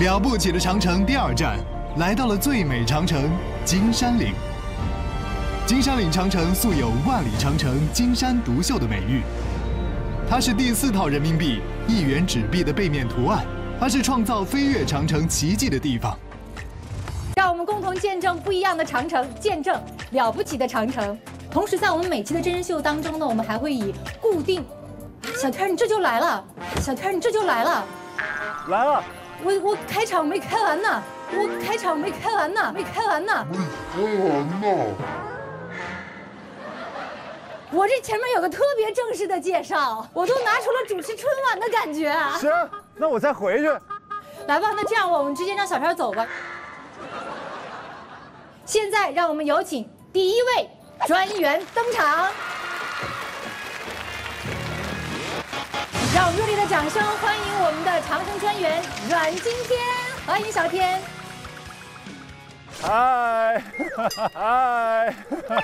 了不起的长城第2站，来到了最美长城金山岭。金山岭长城素有“万里长城金山独秀”的美誉，它是第4套人民币1元纸币的背面图案，它是创造飞跃长城奇迹的地方。 让我们共同见证不一样的长城，见证了不起的长城。同时，在我们每期的真人秀当中呢，我们还会以固定。小天，你这就来了！小天，你这就来了！ 来了！ 我开场没开完呢，没开完呢。我这前面有个特别正式的介绍，我都拿出了主持春晚的感觉啊！ 行，那我再回去。 来吧，那这样我们直接让小天走吧。现在让我们有请第1位专员登场，让我们热烈的掌声欢迎我们的长城专员阮经天，欢迎小天。 嗨，嗨。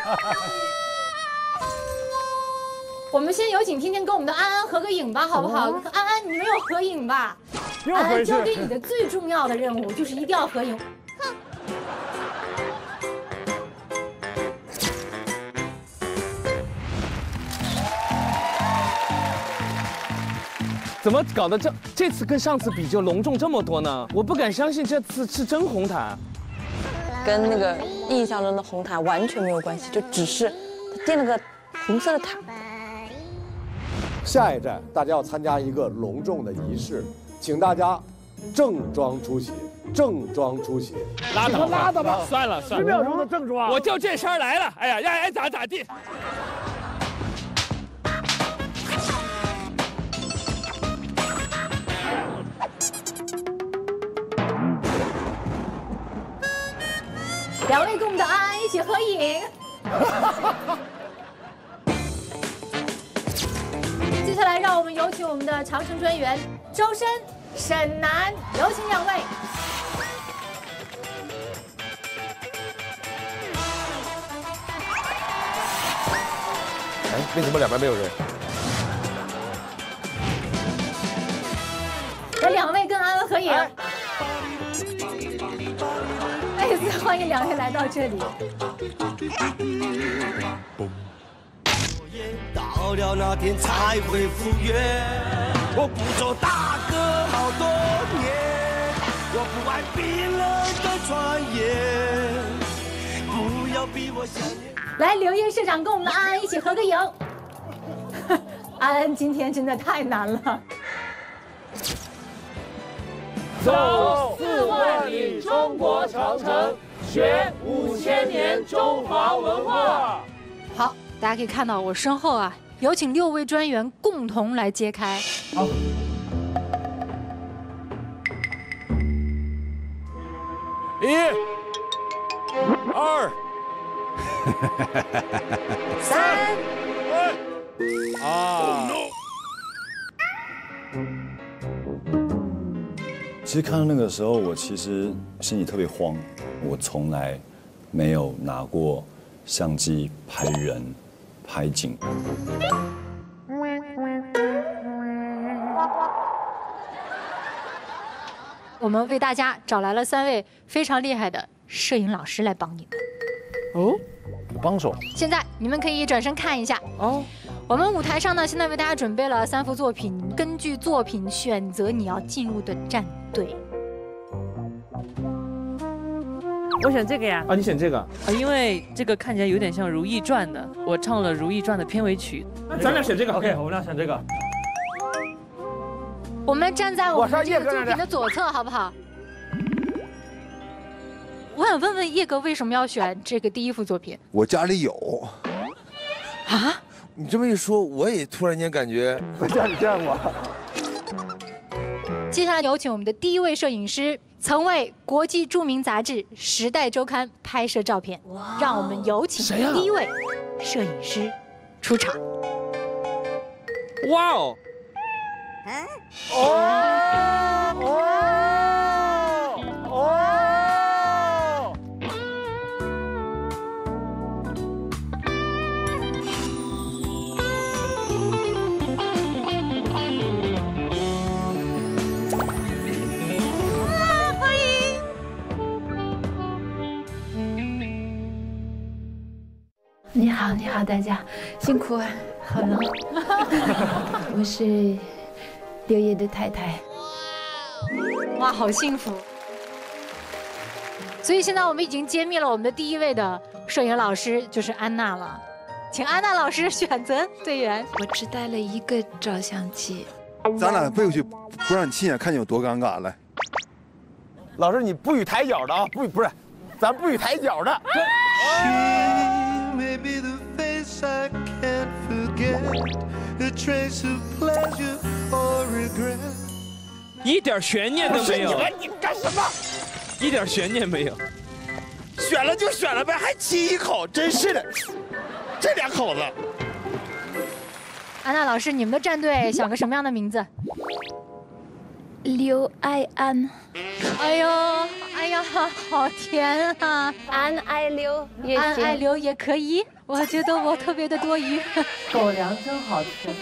我们先有请天天跟我们的安安合个影吧，好不好？安安，你没有合影吧？安安交给你的最重要的任务就是一定要合影。 怎么搞得这次跟上次比就隆重这么多呢？我不敢相信这次是真红毯， 跟那个印象中的红毯完全没有关系，就只是他垫了个红色的毯。 下一站大家要参加一个隆重的仪式，请大家正装出席。 拉倒吧，算了 10秒钟的正装， 我就这身来了，哎呀，爱咋咋地。 2位跟我们的安安一起合影。接下来，让我们有请我们的长城专员周深、沈楠，有请2位。 哎，为什么两边没有人？ 来，2位跟安安合影。再次欢迎2位来到这里。 到了那天才会复原。我不做大哥好多年，我不爱冰冷的传言，不要逼我想念。 来，刘烨社长跟我们的安安一起合个影。安安今天真的太难了。 走4万里中国长城，学5000年中华文化。 好，大家可以看到我身后啊，有请6位专员共同来揭开。 好。1、2、3、 其实看到那个时候，我其实心里特别慌。我从来没有拿过相机拍人、拍景。 我们为大家找来了3位非常厉害的摄影老师来帮你们。 哦，有帮手。 现在你们可以转身看一下哦。我们舞台上呢，现在为大家准备了3幅作品，根据作品选择你要进入的战队。 我选这个呀。 啊，你选这个啊？ 因为这个看起来有点像《如懿传》的，我唱了《如懿传》的片尾曲。 咱俩选这个 ，OK， 我们俩选这个。 我们站在我们这个作品的左侧，好不好？我想问问叶哥，为什么要选这个第1幅作品？ 我家里有。 啊？ 你这么一说，我也突然间感觉我家里见过。 接下来有请我们的第1位摄影师，曾为国际著名杂志《时代周刊》拍摄照片。让我们有请第1位摄影师出场。 哇哦！ 你好，你好，大家辛苦，好冷。我是刘烨的太太。 哇，好幸福！所以现在我们已经揭秘了我们的第一位的摄影老师，就是安娜了。请安娜老师选择队员。 我只带了一个照相机。 咱俩背过去，不让你亲眼看见有多尴尬。来， 老师，你不许抬脚的啊！不是，咱不许抬脚的。 一点悬念都没有。 你干什么？ 一点悬念没有。 选了就选了呗，还亲一口，真是的，这两口子。 安娜老师，你们的战队想个什么样的名字？ 刘爱安。 哎呦，哎呀，好甜啊！ 安爱刘也行， 安爱刘也可以。我觉得我特别的多余。 狗粮真好吃。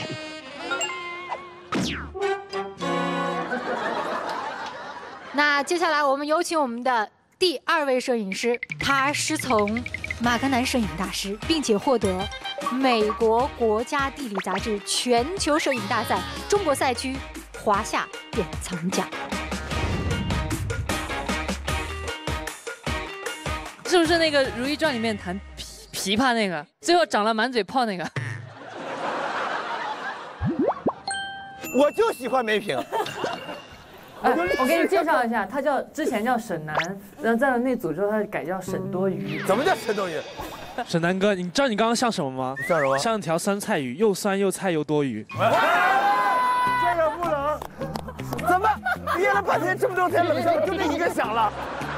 那接下来我们有请我们的第2位摄影师，他师从马格南摄影大师，并且获得美国国家地理杂志全球摄影大赛中国赛区华夏典藏奖。 是不是那个《如懿传》里面弹琵琶那个，最后长了满嘴泡那个？ 我就喜欢梅萍。 我给你介绍一下，他之前叫沈南，然后在了那组之后，他改叫沈多鱼。 怎么叫沈多鱼？ 沈南哥，你知道你刚刚像什么吗？ 像什么？ 像条酸菜鱼，又酸又菜又多余。 这个不能。怎么憋了半天这么多天冷笑，就这一个响了？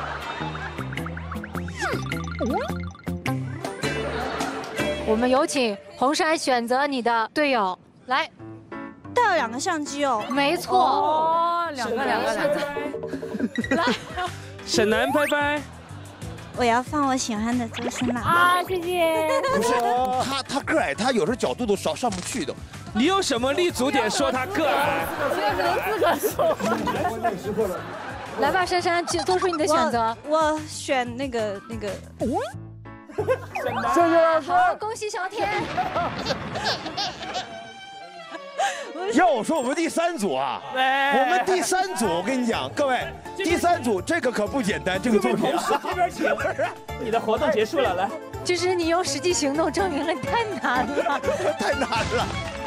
我们有请红山选择你的队友来。 带了2个相机哦。 没错。 哦，两个。 来， 沈南，拜拜。 我要放我喜欢的周深了啊！谢谢。 不是他个矮，他有时候角度都上不去的。 你有什么立足点说他个矮？ 现在只能自个说。 来吧，珊珊，做出你的选择。 我选那个。 谢谢老师。 好，恭喜小田。 要我说我们第3组啊，我们第3组，我跟你讲，各位，第3组这个可不简单，这个作品。 这边请。你的活动结束了，来。 就是你用实际行动证明了你太难了， 太难了。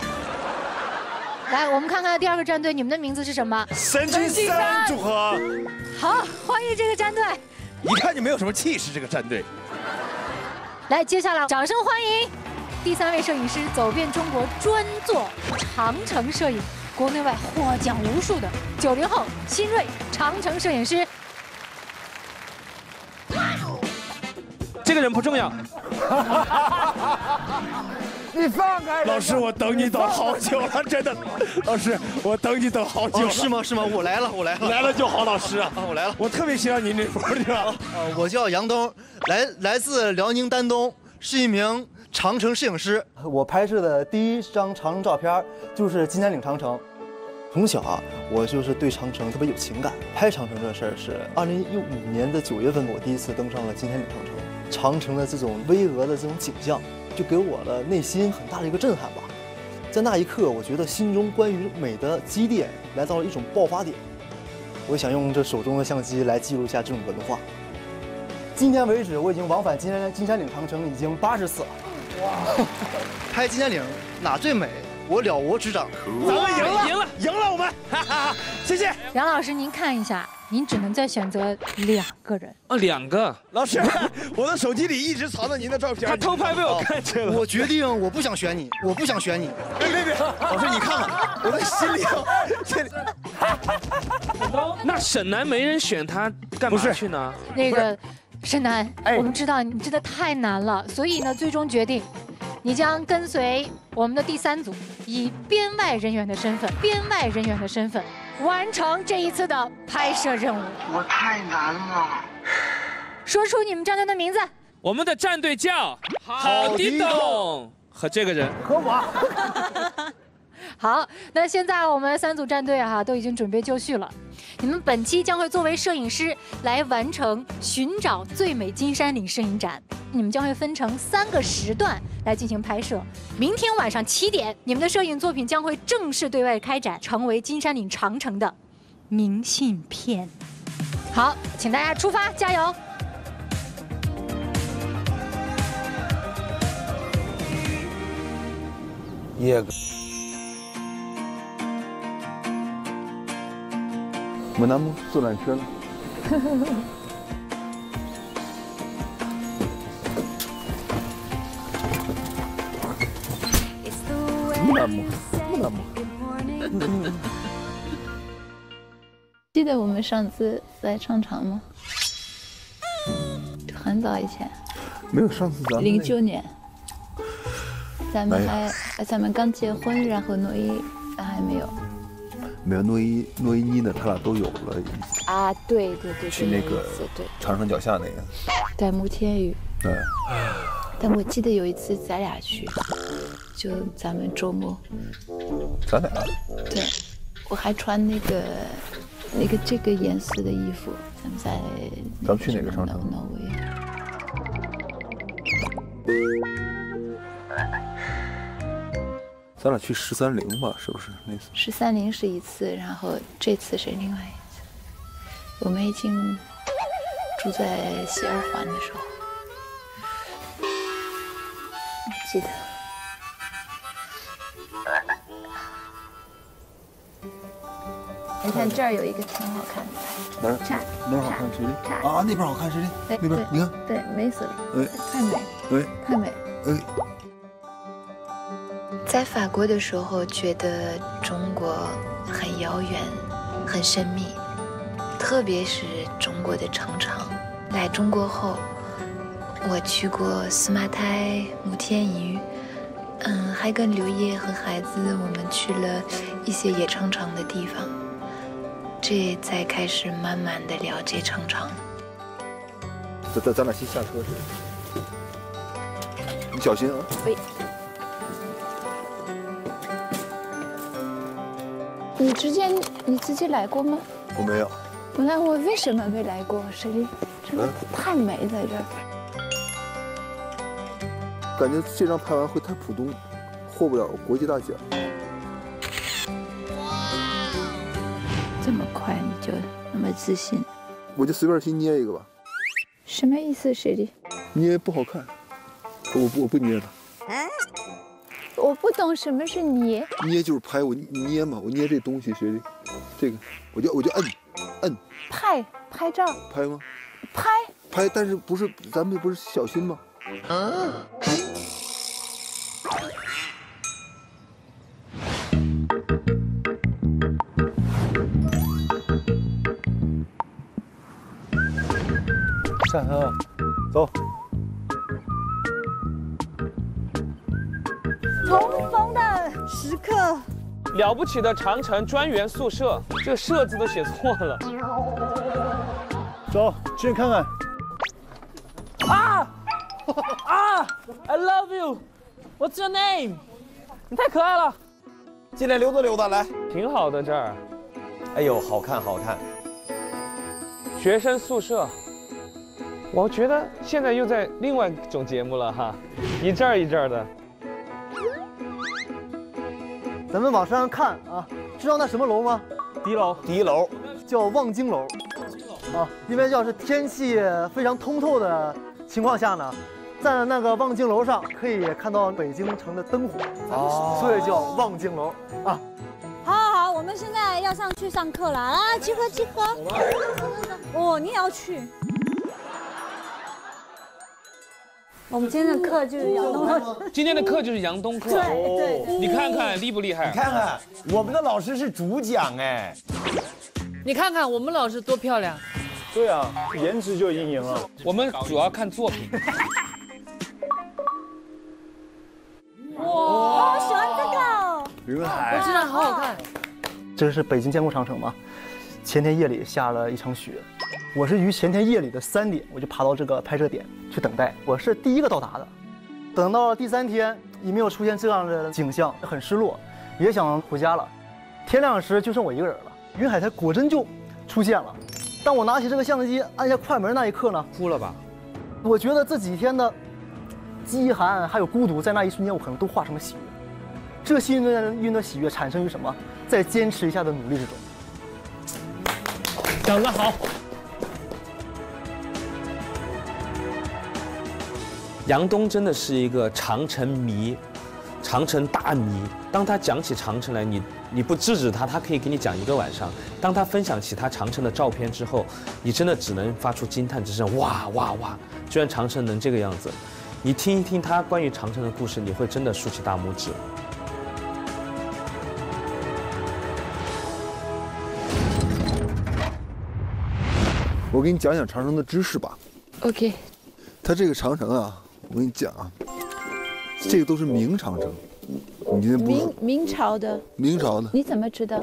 来，我们看看第2个战队，你们的名字是什么？ 神经3组合。 好，欢迎这个战队。 一看就没有什么气势，这个战队。 来，接下来掌声欢迎第3位摄影师，走遍中国，专做长城摄影，国内外获奖无数的90后新锐长城摄影师。 这个人不重要。 你放开！老师，我等你等好久了，真的。老师，我等你等好久了。 是吗？是吗？我来了，我来了。 来了就好，老师啊，我来了。我特别喜欢您这活对吧？ 我叫杨东，来自辽宁丹东，是一名长城摄影师。 我拍摄的第1张长城照片就是金山岭长城。从小啊，我就是对长城特别有情感。拍长城这事儿是2015年的9月份，我第1次登上了金山岭长城。长城的这种巍峨的这种景象，就给我的内心很大的一个震撼吧。在那一刻，我觉得心中关于美的基点来到了一种爆发点。我想用这手中的相机来记录一下这种文化。今天为止，我已经往返金山岭长城已经80次了。 哇！拍金山岭哪最美？我了如指掌。 咱们赢了，我们，哈哈！谢谢梁老师，您看一下，您只能再选择2个人。 哦，2个。 老师，我的手机里一直藏着您的照片。 他偷拍被我看见了。 我决定，我不想选你，我不想选你。 别！ 老师，你看看， 我的心里。 那沈南没人选他，干嘛去呢？ 那个沈南，我们知道你真的太难了，所以呢，最终决定。你将跟随我们的第3组，以编外人员的身份，完成这一次的拍摄任务。 我太难了。 说出你们战队的名字。 我们的战队叫好地洞，和这个人， 和我。 好，那现在我们3组战队都已经准备就绪了。你们本期将会作为摄影师来完成寻找最美金山岭摄影展。你们将会分成3个时段来进行拍摄。明天晚上7点，你们的摄影作品将会正式对外开展，成为金山岭长城的明信片。好，请大家出发，加油！ 我南木坐缆車了。 记得我们上次来唱场吗？很早以前。 没有上次咱们。 09年。咱们刚结婚，然后诺一还没有。 没有诺一妮呢，他俩都有了。 啊，对。 去那个长城脚下那个。 对，慕天峪。 对。 但我记得有一次咱俩去，就咱们周末。 咱俩。 对，我还穿那个这个颜色的衣服，咱们去哪个长城？ 挪威。 咱俩去13陵吧，是不是那次 ？13陵是一次，然后这次是另外一次。我们已经住在西二环的时候，我记得。你看这儿有一个挺好看的， 哪儿好看谁的？啊，那边好看谁的？那边你看， 对，美死了，太美，太美，在法国的时候，觉得中国很遥远，很神秘，特别是中国的长城。来中国后，我去过司马台、慕天峪，还跟刘烨和孩子我们去了一些野长城的地方，这才开始慢慢的了解长城。 咱俩先下车去，你小心啊。 喂。 你自己来过吗？ 我没有。 那我为什么没来过？这里真的太美，在这儿。 感觉这张拍完会太普通，获不了国际大奖。 这么快你就那么自信？ 我就随便去捏一个吧。 什么意思，雪莉？ 捏不好看，我不捏它。 我不懂什么是捏。 捏就是拍，我捏嘛，我捏这东西，学弟，这个我就摁。 拍照。 拍吗？ 拍， 但是不是咱们不是小心吗？下车，走。 重逢的时刻， 了不起的长城专员宿舍，这个“舍”字都写错了。 走，进去看看。 I love you. What's your name? 你太可爱了。 进来溜达溜达，来。 挺好的这儿。 哎呦，好看好看。 学生宿舍，我觉得现在又在另外一种节目了哈，一阵儿一阵儿的。 咱们往上看啊，知道那什么楼吗？ 敌楼， 敌楼叫望京楼。啊，因为要是天气非常通透的情况下呢，在那个望京楼上可以看到北京城的灯火，所以叫望京楼啊。 好，我们现在要上去上课了啊！集合。哦，你也要去？我们今天的课就是杨东课。 今天的课就是杨东课。 对。 你看看厉不厉害？ 你看看，我们的老师是主讲哎。 你看看我们老师多漂亮。 对啊，颜值就赢了。 我们主要看作品。 哇，我喜欢这个。 云海， 我觉得好好看。 这是北京建国长城嘛？前天夜里下了一场雪，我是于前天夜里的3点，我就爬到这个拍摄点去等待。我是第一个到达的，等到了第3天也没有出现这样的景象，很失落。 也想回家了。天亮时就剩我一个人了，云海才果真就出现了。当我拿起这个相机，按下快门那一刻呢， 哭了吧？ 我觉得这几天的饥寒还有孤独，在那一瞬间我可能都化成了喜悦。这幸运的喜悦产生于什么？在坚持一下的努力之中。 讲得好。杨东真的是一个长城迷，长城大迷。当他讲起长城来，你不制止他，他可以给你讲1个晚上。当他分享起他长城的照片之后，你真的只能发出惊叹之声，哇哇哇！居然长城能这个样子。你听一听他关于长城的故事，你会真的竖起大拇指。 我给你讲讲长城的知识吧。 OK。 它这个长城啊，我跟你讲啊，这个都是明长城。你今天不明朝的。 明朝的。 你怎么知道？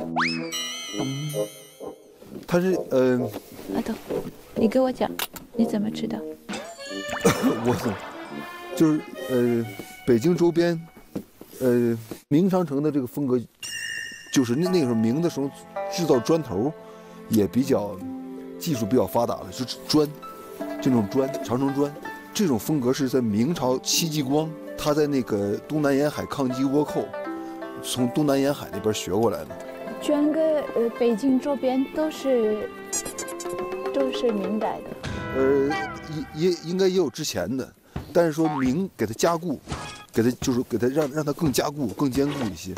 它是阿斗，你给我讲，你怎么知道？ 我就是北京周边，明长城的这个风格，就是那个时候明的时候制造砖头，也比较。技术比较发达了，就是砖，这种砖，长城砖，这种风格是在明朝戚继光他在那个东南沿海抗击倭寇，从东南沿海那边学过来的。 整个北京周边都是明代的。 也应该也有之前的，但是说明给它加固，给它让它更加固、更坚固一些。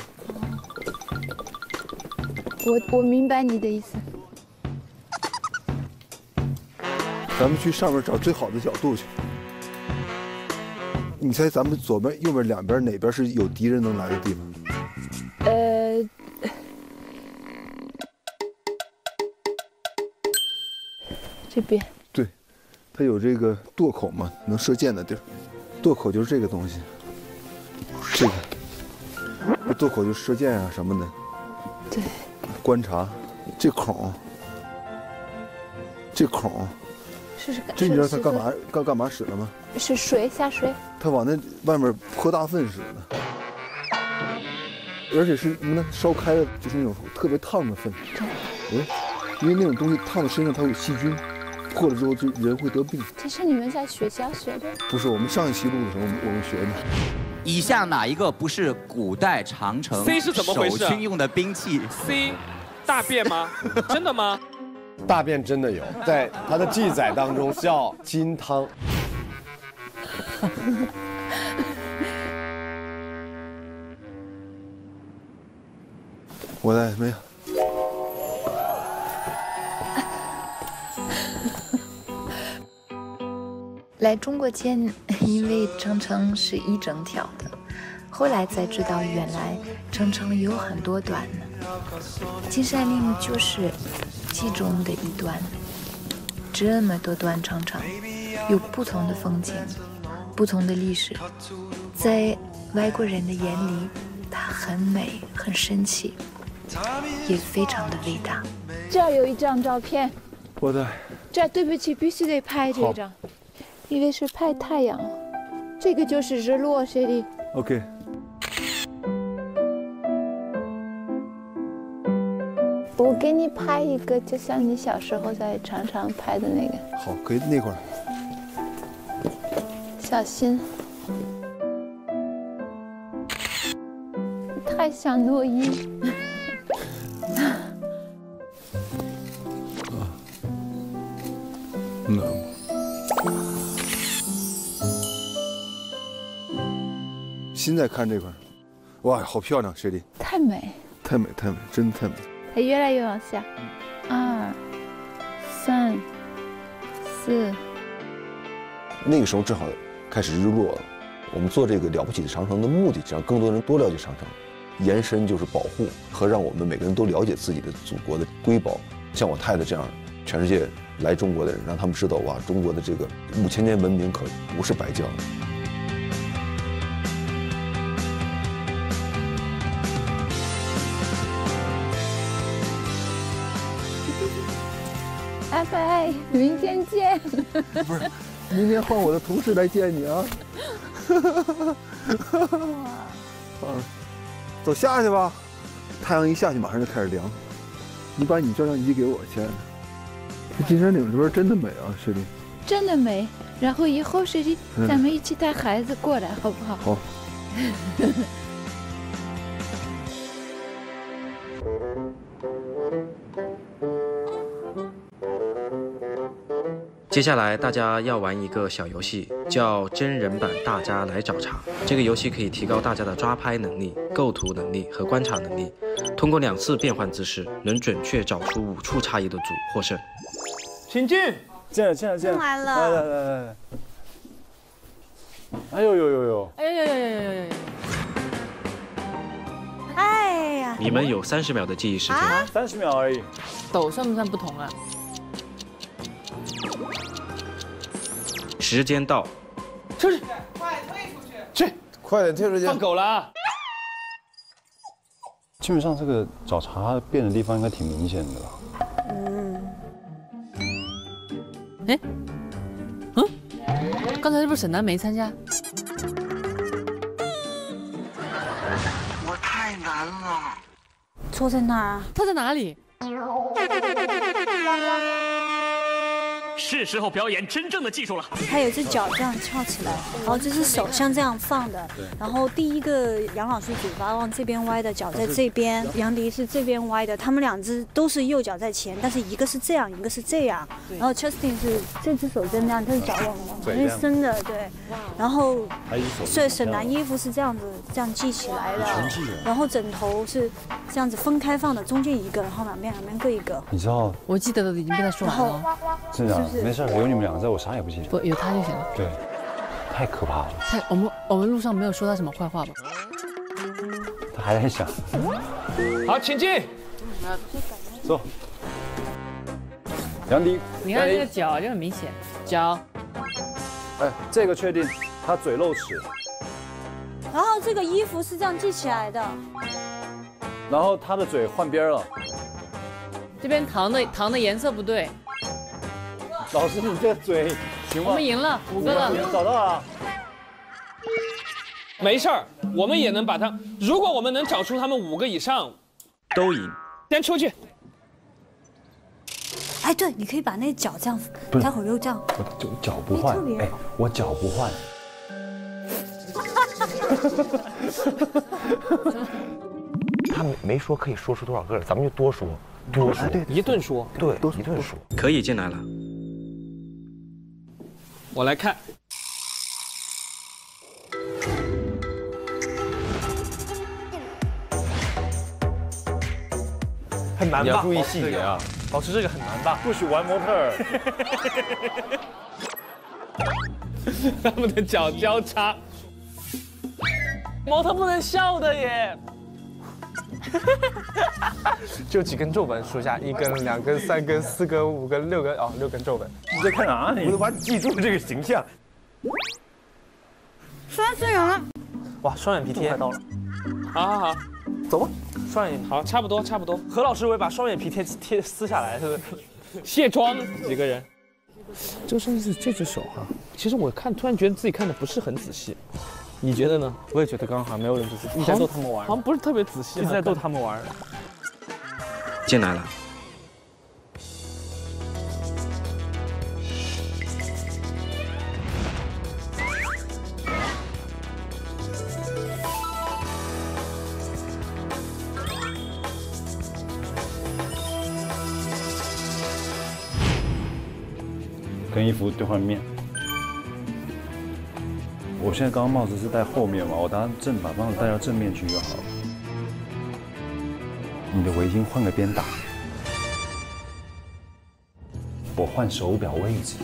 我明白你的意思。 咱们去上面找最好的角度去。你猜咱们左边、右边两边哪边是有敌人能来的地方？ 这边。 对，它有这个垛口嘛，能射箭的地儿。垛口就是这个东西，这垛口就是射箭啊什么的。 对。 观察这孔，这孔。这你知道他干嘛使了吗？ 是水下水。 他往那外面泼大粪使的，而且是什么呢？烧开了就是那种特别烫的粪。因为那种东西烫到身上它有细菌，破了之后就人会得病。 这是你们在学校学的？ 不是，我们上一期录的时候我们学的。 以下哪一个不是古代长城 C 是怎么回事？ 守军用的兵器 ？C， 大便吗？真的吗？ 大便真的有，在它的记载当中叫金汤。 我在没有。 来中国前，因为长城是一整条的，后来才知道原来长城有很多段呢。金山陵就是其中的一段，这么多段长城，有不同的风景，不同的历史，在外国人的眼里，它很美，很神奇，也非常的伟大。这儿有一张照片， 我的。 这对不起，必须得拍这张，因为是拍太阳，这个就是日落，这里。 OK。 我给你拍一个，就像你小时候在长城拍的那个。 好，可以那块儿。 小心。太像诺伊。 现在看这块儿，哇，好漂亮，雪莉。 太美。 太美，太美，真的太美。 它越来越往下，2、3、4。 那个时候正好开始日落了。我们做这个了不起的长城的目的，让更多人多了解长城，延伸就是保护和让我们每个人都了解自己的祖国的瑰宝。像我太太这样，全世界来中国的人，让他们知道哇，中国的这个5000年文明可不是白教的。 拜拜，明天见。 不是，明天换我的同事来见你啊。走下去吧。 太阳一下去马上就开始凉。你把你照相机给我，亲爱的。这金山岭这边真的美啊，雪莉。 真的美。然后以后雪莉，咱们一起带孩子过来，好不好？ 好。 接下来大家要玩一个小游戏，叫真人版大家来找茬。这个游戏可以提高大家的抓拍能力、构图能力和观察能力。通过2次变换姿势，能准确找出5处差异的组获胜。 请进， 进来。来。哎呦！ 哎呀！ 你们有30秒的记忆时间。 30秒而已。 抖算不算不同啊？ 时间到， 出去， 快点退出去！ 放狗了啊！ 基本上这个找茬变的地方应该挺明显的吧？ 刚才是不是沈南没参加？ 我太难了。 错在哪儿啊？ 他在哪里？ 是时候表演真正的技术了。 他有只脚这样翘起来，然后这只手像这样放的。然后第一个杨老师嘴巴往这边歪的，脚在这边；杨迪是这边歪的。他们2只都是右脚在前，但是一个是这样，一个是这样。然后 Justin 是这只手真这样，他是脚往内伸的，对。然后所以沈南衣服是这样子，这样系起来的。然后枕头是这样子分开放的，中间一个，然后两边各一个。 你知道？ 我记得的已经被他说完了。 真的。没事，有你们2个在，我啥也不记得。 不，有他就行了。 对，太可怕了。 我们路上没有说他什么坏话吧？ 他还在想。 好，请进。 走。杨迪， 你看这个脚就很明显，脚。 哎，这个确定，他嘴露齿。 然后这个衣服是这样系起来的。 然后他的嘴换边了。 这边糖的颜色不对。 老师，你这嘴行吗？ 我们赢了5个了， 找到了。 没事儿，我们也能把他。如果我们能找出他们5个以上， 都赢。 先出去。 哎，对，你可以把那脚这样，待会儿又这样。 我脚不换，哎，我脚不换。 他没说可以说出多少个，咱们就多说。多说， 一顿说， 对，一顿说， 可以进来了。 我来看， 很难吧？ 你要注意细节啊， 保持这个很难吧？ 不许玩模特儿。 他们的脚交叉， 模特不能笑的耶。就几根皱纹，数下，1根、2根、3根、4根、5根、6根，哦，6根皱纹。 你在看哪里？ 我都把你记住这个形象。 3次赢了。 哇，双眼皮贴快到了。 好，走吧。双眼好，差不多。 何老师会把双眼皮贴撕下来，是不是？ 卸妆几个人。就算是这只手哈，其实我突然觉得自己看的不是很仔细。你觉得呢？ 我也觉得刚刚好像没有人仔细，一直在逗他们玩， 好像不是特别仔细， 一直在逗他们玩。 进来了。 跟衣服对换面。我现在刚刚帽子是戴后面嘛，我把帽子戴到正面去就好了。你的围巾换个边打，我换手表位置。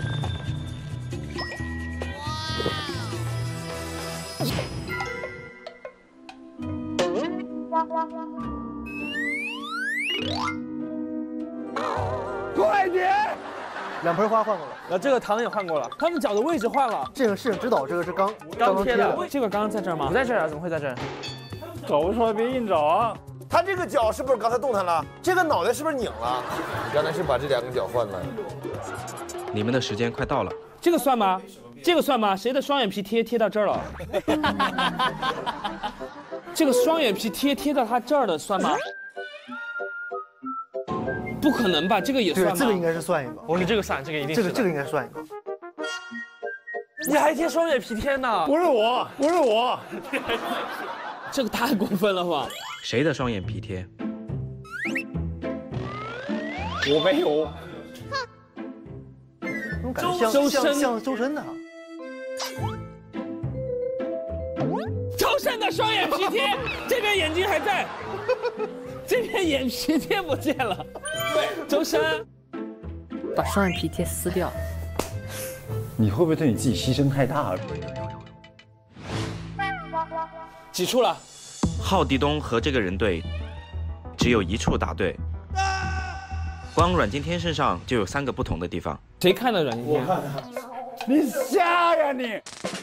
快点！2盆花换过了， 那这个糖也换过了， 他们脚的位置换了。 这个摄影指导，这个是刚贴的， 这个刚刚在这儿吗？ 不在这儿啊，怎么会在这儿？ 找不出来别硬找啊！ 他这个脚是不是刚才动弹了？这个脑袋是不是拧了？你刚才是把这2个脚换了。 你们的时间快到了。 这个算吗？这个算吗？谁的双眼皮贴到这儿了？ 这个双眼皮贴到他这儿的算吗？不可能吧？这个也算吗？ 对，这个应该是算一个。 我说这个算，这个一定是。 这个应该算一个。 你还贴双眼皮贴呢？ 不是我，不是我， 这个太过分了吧？ 谁的双眼皮贴？ 我没有。 我感觉像周深的。 周深的双眼皮贴，这边眼睛还在，这边眼皮贴不见了。对，周深把双眼皮贴撕掉。 你会不会对你自己牺牲太大了？ 几处了？ 浩地东和这个人对，只有一处答对。光阮经天身上就有3个不同的地方。 谁看的阮经天？ 我看的。你瞎呀你！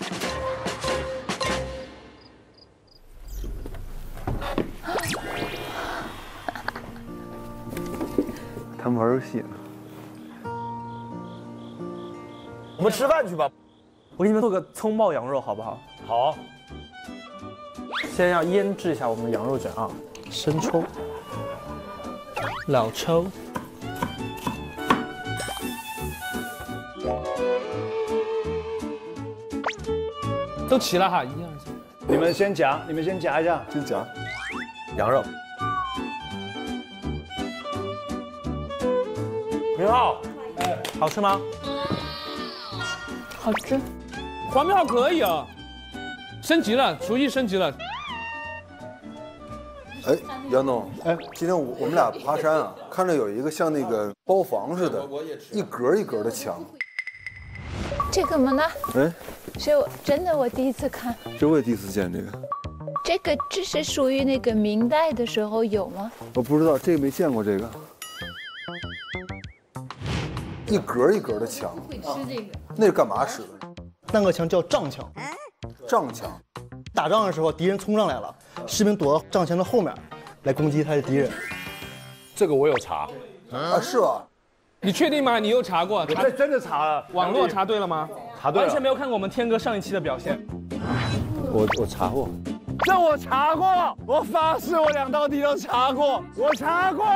他们玩游戏呢。 我们吃饭去吧。我给你们做个葱爆羊肉，好不好？ 好。 先要腌制一下我们的羊肉卷啊，生抽、老抽。 都齐了哈，1、2、3。 你们先夹，你们先夹一下， 先夹羊肉。明浩，好吃吗？ 好吃。黄明浩可以啊，升级了，厨艺升级了。 哎，杨总，哎，今天我们俩爬山啊，看着有一个像那个包房似的，一格一格的墙。 这个吗呢？ 哎， 真的我第一次看。 这我也第一次见这个。 这是属于那个明代的时候有吗？ 我不知道，这个没见过这个。一格一格的墙。 会吃这个。 那是干嘛使的？ 那个墙叫仗墙。 仗墙。 打仗的时候，敌人冲上来了，士兵躲到仗墙的后面，来攻击他的敌人。 这个我有查。 啊，是吧？ 你确定吗？你又查过？ 我真的查了。 网络查对了吗？ 查对了。 完全没有看过我们天哥上一期的表现。 我查过。这我查过，我发誓我2道题都查过，我查过。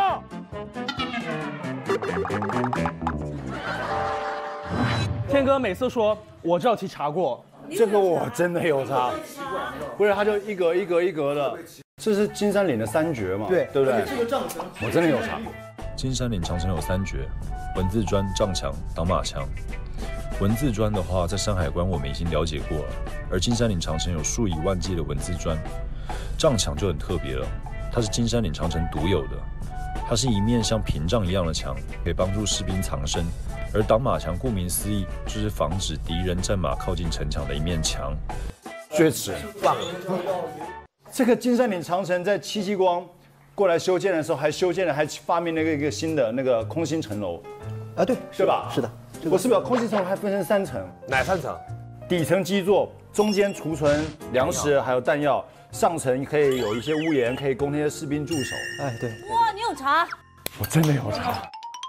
天哥每次说我这道题查过， 这个我真的有查，不是他就一格一格一格的。这是金山岭的3绝嘛？ 对， 对不对？ 这个仗墙我真的有查。 金山岭长城有3绝：文字砖、仗墙、挡马墙。文字砖的话，在山海关我们已经了解过了，而金山岭长城有数以万计的文字砖。仗墙就很特别了，它是金山岭长城独有的，它是一面像屏障一样的墙，可以帮助士兵藏身。而挡马墙顾名思义，就是防止敌人战马靠近城墙的一面墙。 确实棒。这个金山岭长城在戚继光过来修建的时候，还发明了一个新的那个空心城楼。 啊，对， 对吧？ 是的。 我是不是空心城楼还分成3层？ 哪3层？ 底层基座，中间储存粮食还有弹药，上层可以有一些屋檐，可以供那些士兵驻守。 哎，对。 哇，你有查？ 我真的有查。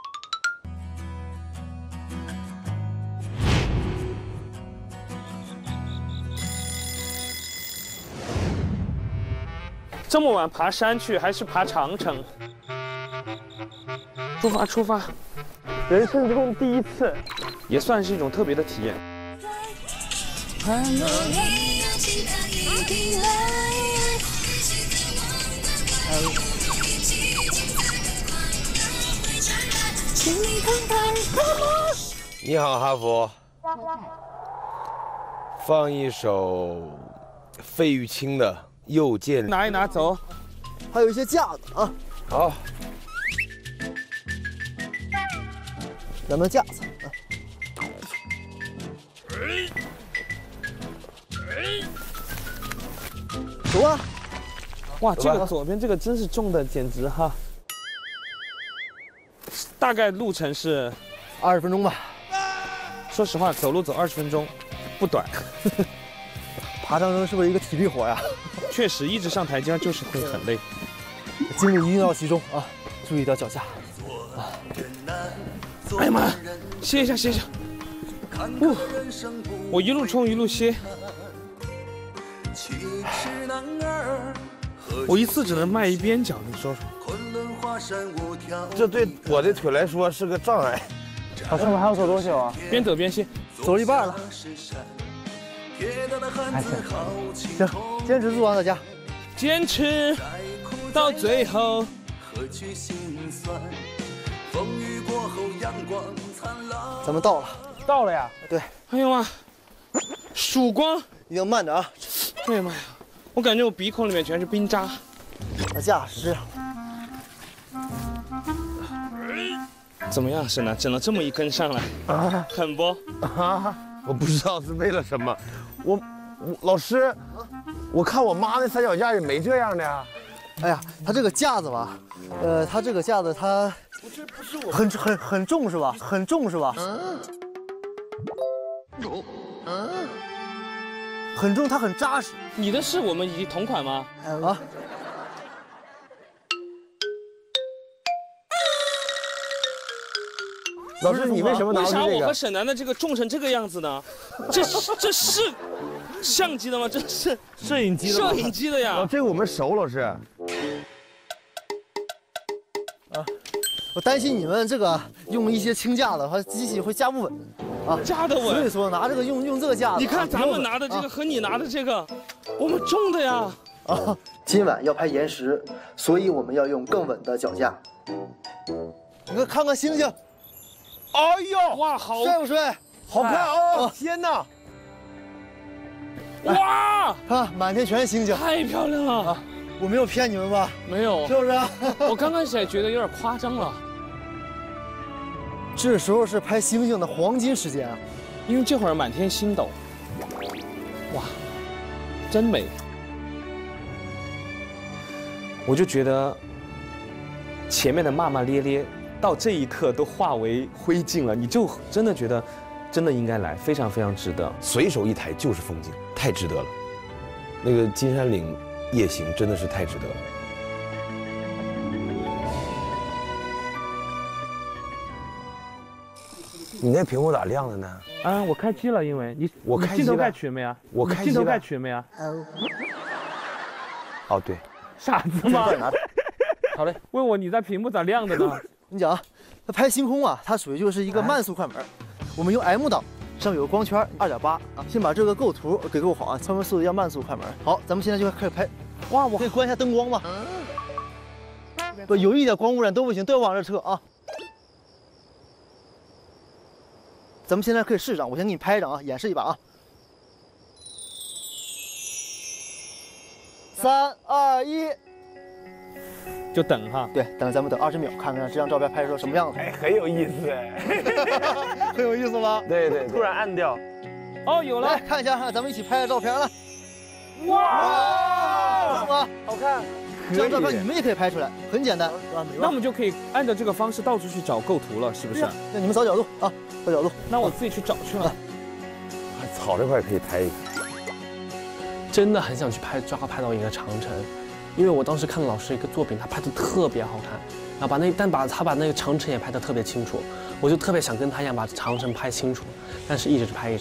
这么晚爬山去，还是爬长城？出发，出发！ 人生中第一次， 也算是一种特别的体验。 你好，哈佛。放一首费玉清的《又见》。 拿一拿走。 还有一些架子啊。 好。 咱们架子。走啊！ 哇，这个左边这个真是重的，简直哈！大概路程是 20分钟吧。 说实话，走路走20分钟，不短。 爬长城是不是一个体力活呀？ 确实，一直上台阶就是会很累。 精力一定要集中啊，注意到脚下。 哎呀妈呀！歇一下，歇一下。我一路冲一路歇。 我一次只能迈一边脚，你说说。这对我的腿来说是个障碍。 老师，我们还要走多久啊？ 边走边歇， 走一半了。 还行， 行，坚持住啊，大家， 坚持到最后。 咱们到了， 到了呀。 对， 哎呀妈，曙光， 一定慢点啊！ 哎呀妈呀，我感觉我鼻孔里面全是冰渣。 把架势。 怎么样，沈南，整了这么一根上来，狠不？ 我不知道是为了什么。我老师，我看我妈那三脚架也没这样的呀。 哎呀，它这个架子吧，它这个架子它很重是吧？很重是吧？很重，它很扎实。 你的是我们同款吗？ 啊。 老师，你为什么拿这个？为啥我和沈南的这个重成这个样子呢？这是相机的吗？这是摄影机的。摄影机的呀。这个我们熟，老师。 我担心你们这个用一些轻架的话，机器会架不稳啊。 架得稳。 所以说拿这个用这个架子。 你看咱们拿的这个和你拿的这个，我们重的呀。 啊，今晚要拍岩石，所以我们要用更稳的脚架。你看看星星。 哎呦，哇，好帅不帅？ 好看哦！天哪！哇， 看满天全是星星， 太漂亮了！ 我没有骗你们吧？ 没有， 是不是？ 我刚开始也觉得有点夸张了。 这时候是拍星星的黄金时间啊， 因为这会儿满天星斗，哇，真美！我就觉得前面的骂骂咧咧。到这一刻都化为灰烬了，你就真的觉得，真的应该来，非常非常值得。随手一抬就是风景，太值得了。那个金山岭夜行真的是太值得了。你那屏幕咋亮的呢？ 啊，我开机了，因为你我开机了。 镜头盖取了没啊？ 我开机了。 镜头盖取了没啊？ 哦，对。 傻子吗？好嘞，问我你在屏幕咋亮的呢？ 你讲啊，它拍星空啊，它属于就是一个慢速快门。我们用 M 档，上面有个光圈2.8啊，先把这个构图给构好啊，快门速度要慢速快门。好，咱们现在就开始拍。哇，我可以关一下灯光吗？不，有一点光污染都不行，都要往这撤啊。咱们现在可以试上，我先给你拍一张啊，演示一把啊。3、2、1。 就等哈， 对，咱们等20秒，看看这张照片拍出什么样子。 哎，很有意思哎， 很有意思吧？ 对对， 突然暗掉。哦，有了， 来看一下，咱们一起拍的照片了。 哇，好看！ 这张照片你们也可以拍出来，很简单，是吧？ 那我们就可以按照这个方式到处去找构图了，是不是？ 那你们找角度啊，找角度。 那我自己去找去了。草这块可以拍一个。 真的很想去拍到一个长城。因为我当时看老师一个作品，他拍的特别好看，然后他把那个长城也拍得特别清楚，我就特别想跟他一样把长城拍清楚，但是一直拍。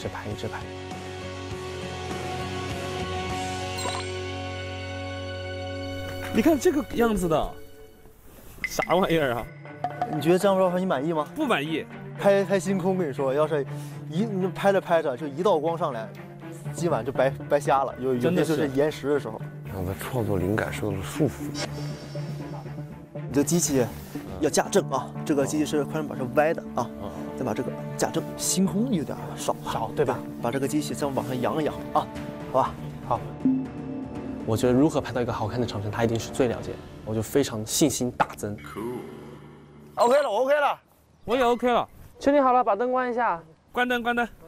你看这个样子的，啥玩意儿啊？ 你觉得这张照片你满意吗？ 不满意。 拍星空，跟你说，要是拍着就一道光上来，今晚就白瞎了。有的就是延时的时候。 让我的创作灵感受到了束缚。 你这机器要架正啊，这个机器是快门板是歪的啊，再把这个架正。星空有点少对吧？把这个机器再往上扬一扬啊，好吧？ 好。我觉得如何拍到一个好看的长城，他一定是最了解的，我就非常信心大增。 OK 了，我 OK 了， 我也 OK 了。确定好了，把灯关一下。 关灯。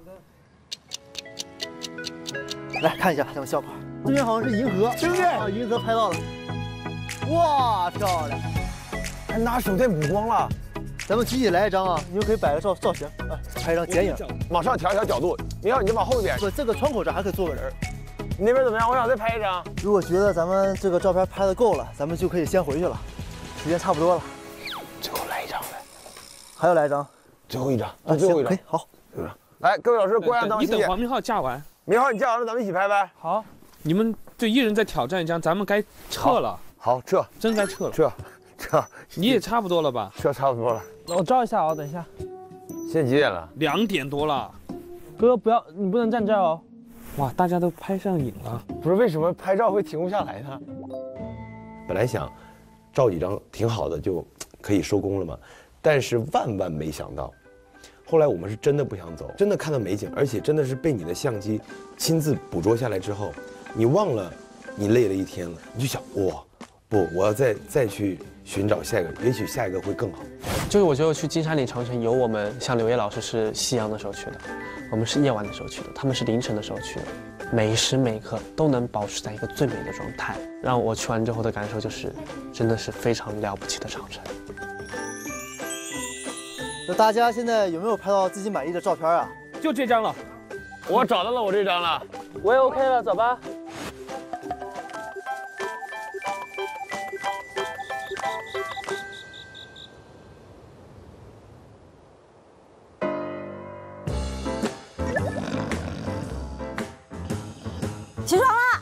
来看一下这个效果。这边好像是银河，对不对？啊，银河拍到了，哇，漂亮！ 还拿手电补光了。 咱们具体来一张啊，你就可以摆个造型啊，拍一张剪影， 往上调一调角度。你就往后边。 不，这个窗口这还可以做个人。 你那边怎么样？我想再拍一张。 如果觉得咱们这个照片拍的够了，咱们就可以先回去了，时间差不多了。 最后来一张呗。 还要来一张？ 最后一张，最后一张。 可以，好。 来，各位老师，过来当。 你等黄明昊架完。明昊，你架完了，咱们一起拍呗。 好。 你们就一人再挑战一张，咱们该撤了。 好，撤， 真该撤了。 撤。 你也差不多了吧？ 撤差不多了。 我照一下哦，等一下。 现在几点了 ？2点多了。 哥，不要，你不能站这儿哦。 哇，大家都拍上瘾了。 不是为什么拍照会停不下来呢？本来想照几张挺好的就可以收工了嘛，但是万万没想到，后来我们是真的不想走，真的看到美景，而且真的是被你的相机亲自捕捉下来之后，你忘了你累了一天了，你就想哇，不，我要再去寻找下一个，也许下一个会更好。 就是我觉得去金山岭长城有我们像刘烨老师是夕阳的时候去的，我们是夜晚的时候去的，他们是凌晨的时候去的，每时每刻都能保持在一个最美的状态，让我去完之后的感受就是，真的是非常了不起的长城。 那大家现在有没有拍到自己满意的照片啊？ 就这张了， 我找到了我这张了， 我也 OK 了，走吧。 起床啦！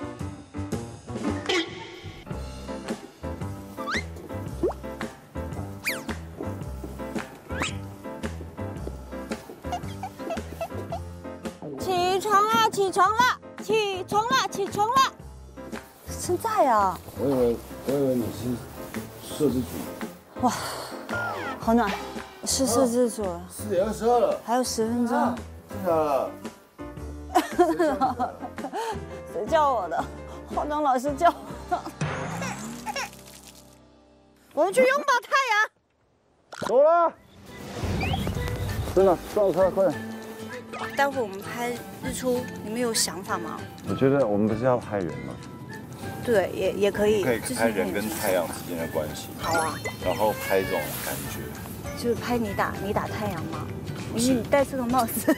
起床啦！起床啦！起床啦！起床啦！现在呀？ 我以为你是摄制组。 哇，好暖！是摄制组。 4点22了， 还有10分钟。 真的？ 谁叫我的？化妆老师叫我。我们去拥抱太阳。 走了。真的，快点！ 待会我们拍日出，你们有想法吗？ 我觉得我们不是要拍人吗？ 对，也可以。 可以拍人跟太阳之间的关系。 好啊。 然后拍这种感觉。 就是拍你打太阳吗？因为你戴这个帽子。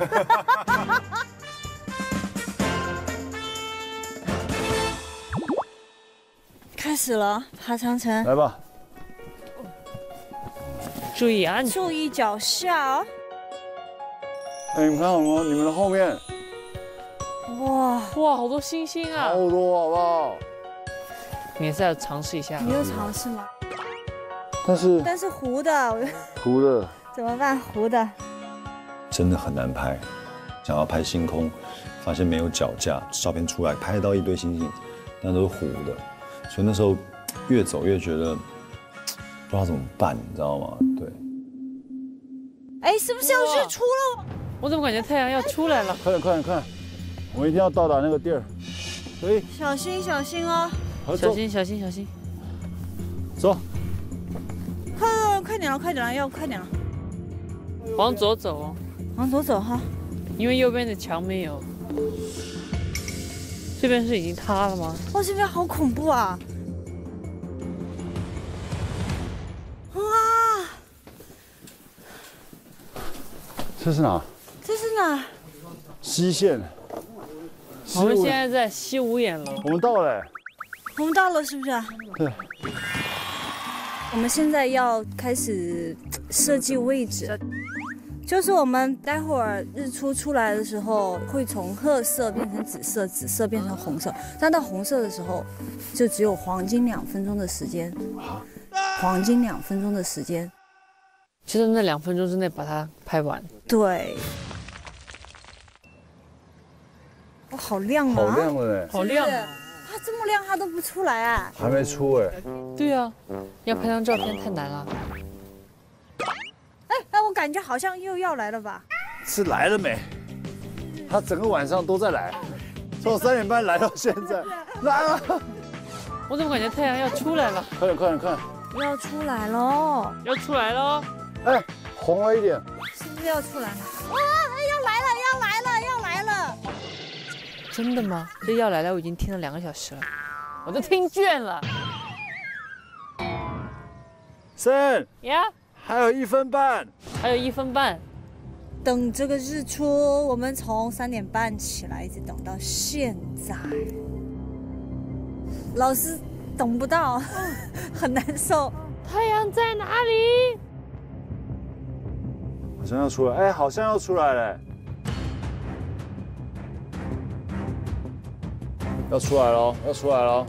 开始了，爬长城。 来吧。 注意啊！ 注意脚下哦。 哎，你们看好吗？你们的后面。 哇，好多星星啊！ 好多，好不好？ 你是要尝试一下？ 你有尝试吗？但是糊的。 糊的。 怎么办？糊的。 真的很难拍，想要拍星空，发现没有脚架，照片出来拍得到一堆星星，但都是糊的，所以那时候越走越觉得不知道怎么办，你知道吗？对。 哎，是不是要日出了？ 我怎么感觉太阳要出来了？ 快点！我们一定要到达那个地儿。对。 小心哦！ 小心！ 走。 快点了，要快点了。 往左走哦。 往左走哈。 因为右边的墙没有。这边是已经塌了吗？ 哇，这边好恐怖啊！哇！ 这是哪？西线。 我们现在在西五眼了。 我们到了。 我们到了是不是？ 对。 我们现在要开始设计位置，就是我们待会儿日出出来的时候，会从褐色变成紫色，紫色变成红色。但到红色的时候，就只有黄金2分钟的时间。黄金2分钟的时间， 就是那2分钟之内把它拍完。 对。哇，好亮啊！ 好亮了嘞！ 好亮。 它这么亮，它都不出来啊！ 还没出哎。 对啊，要拍张照片太难了。 哎，我感觉好像又要来了吧？ 是来了没？他整个晚上都在来，从3点半来到现在，来了。 我怎么感觉太阳要出来了？ 快点！ 要出来喽！ 要出来喽！ 哎，红了一点。 是不是要出来了？哇，要来了！ 真的吗？这要来了，我已经听了2个小时了，我都听倦了。 森呀， 还有1分半。 等这个日出，我们从3点半起来，一直等到现在。老师等不到，很难受。 太阳在哪里？ 好像要出来，好像要出来了。 要出来喽，要出来喽！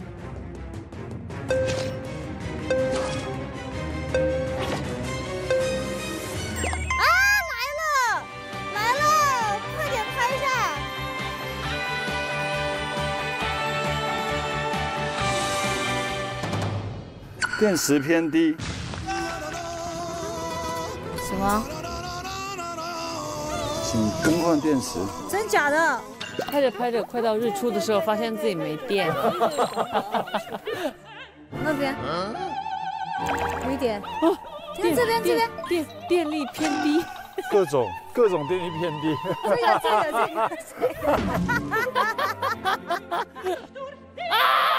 啊，来了，快点拍上！ 电池偏低。 什么？ 请更换电池。 真假的？ 拍着拍着，快到日出的时候，发现自己没电。 那边有一点。 哦， 这边电力偏低。 各种电力偏低。 这个。 啊！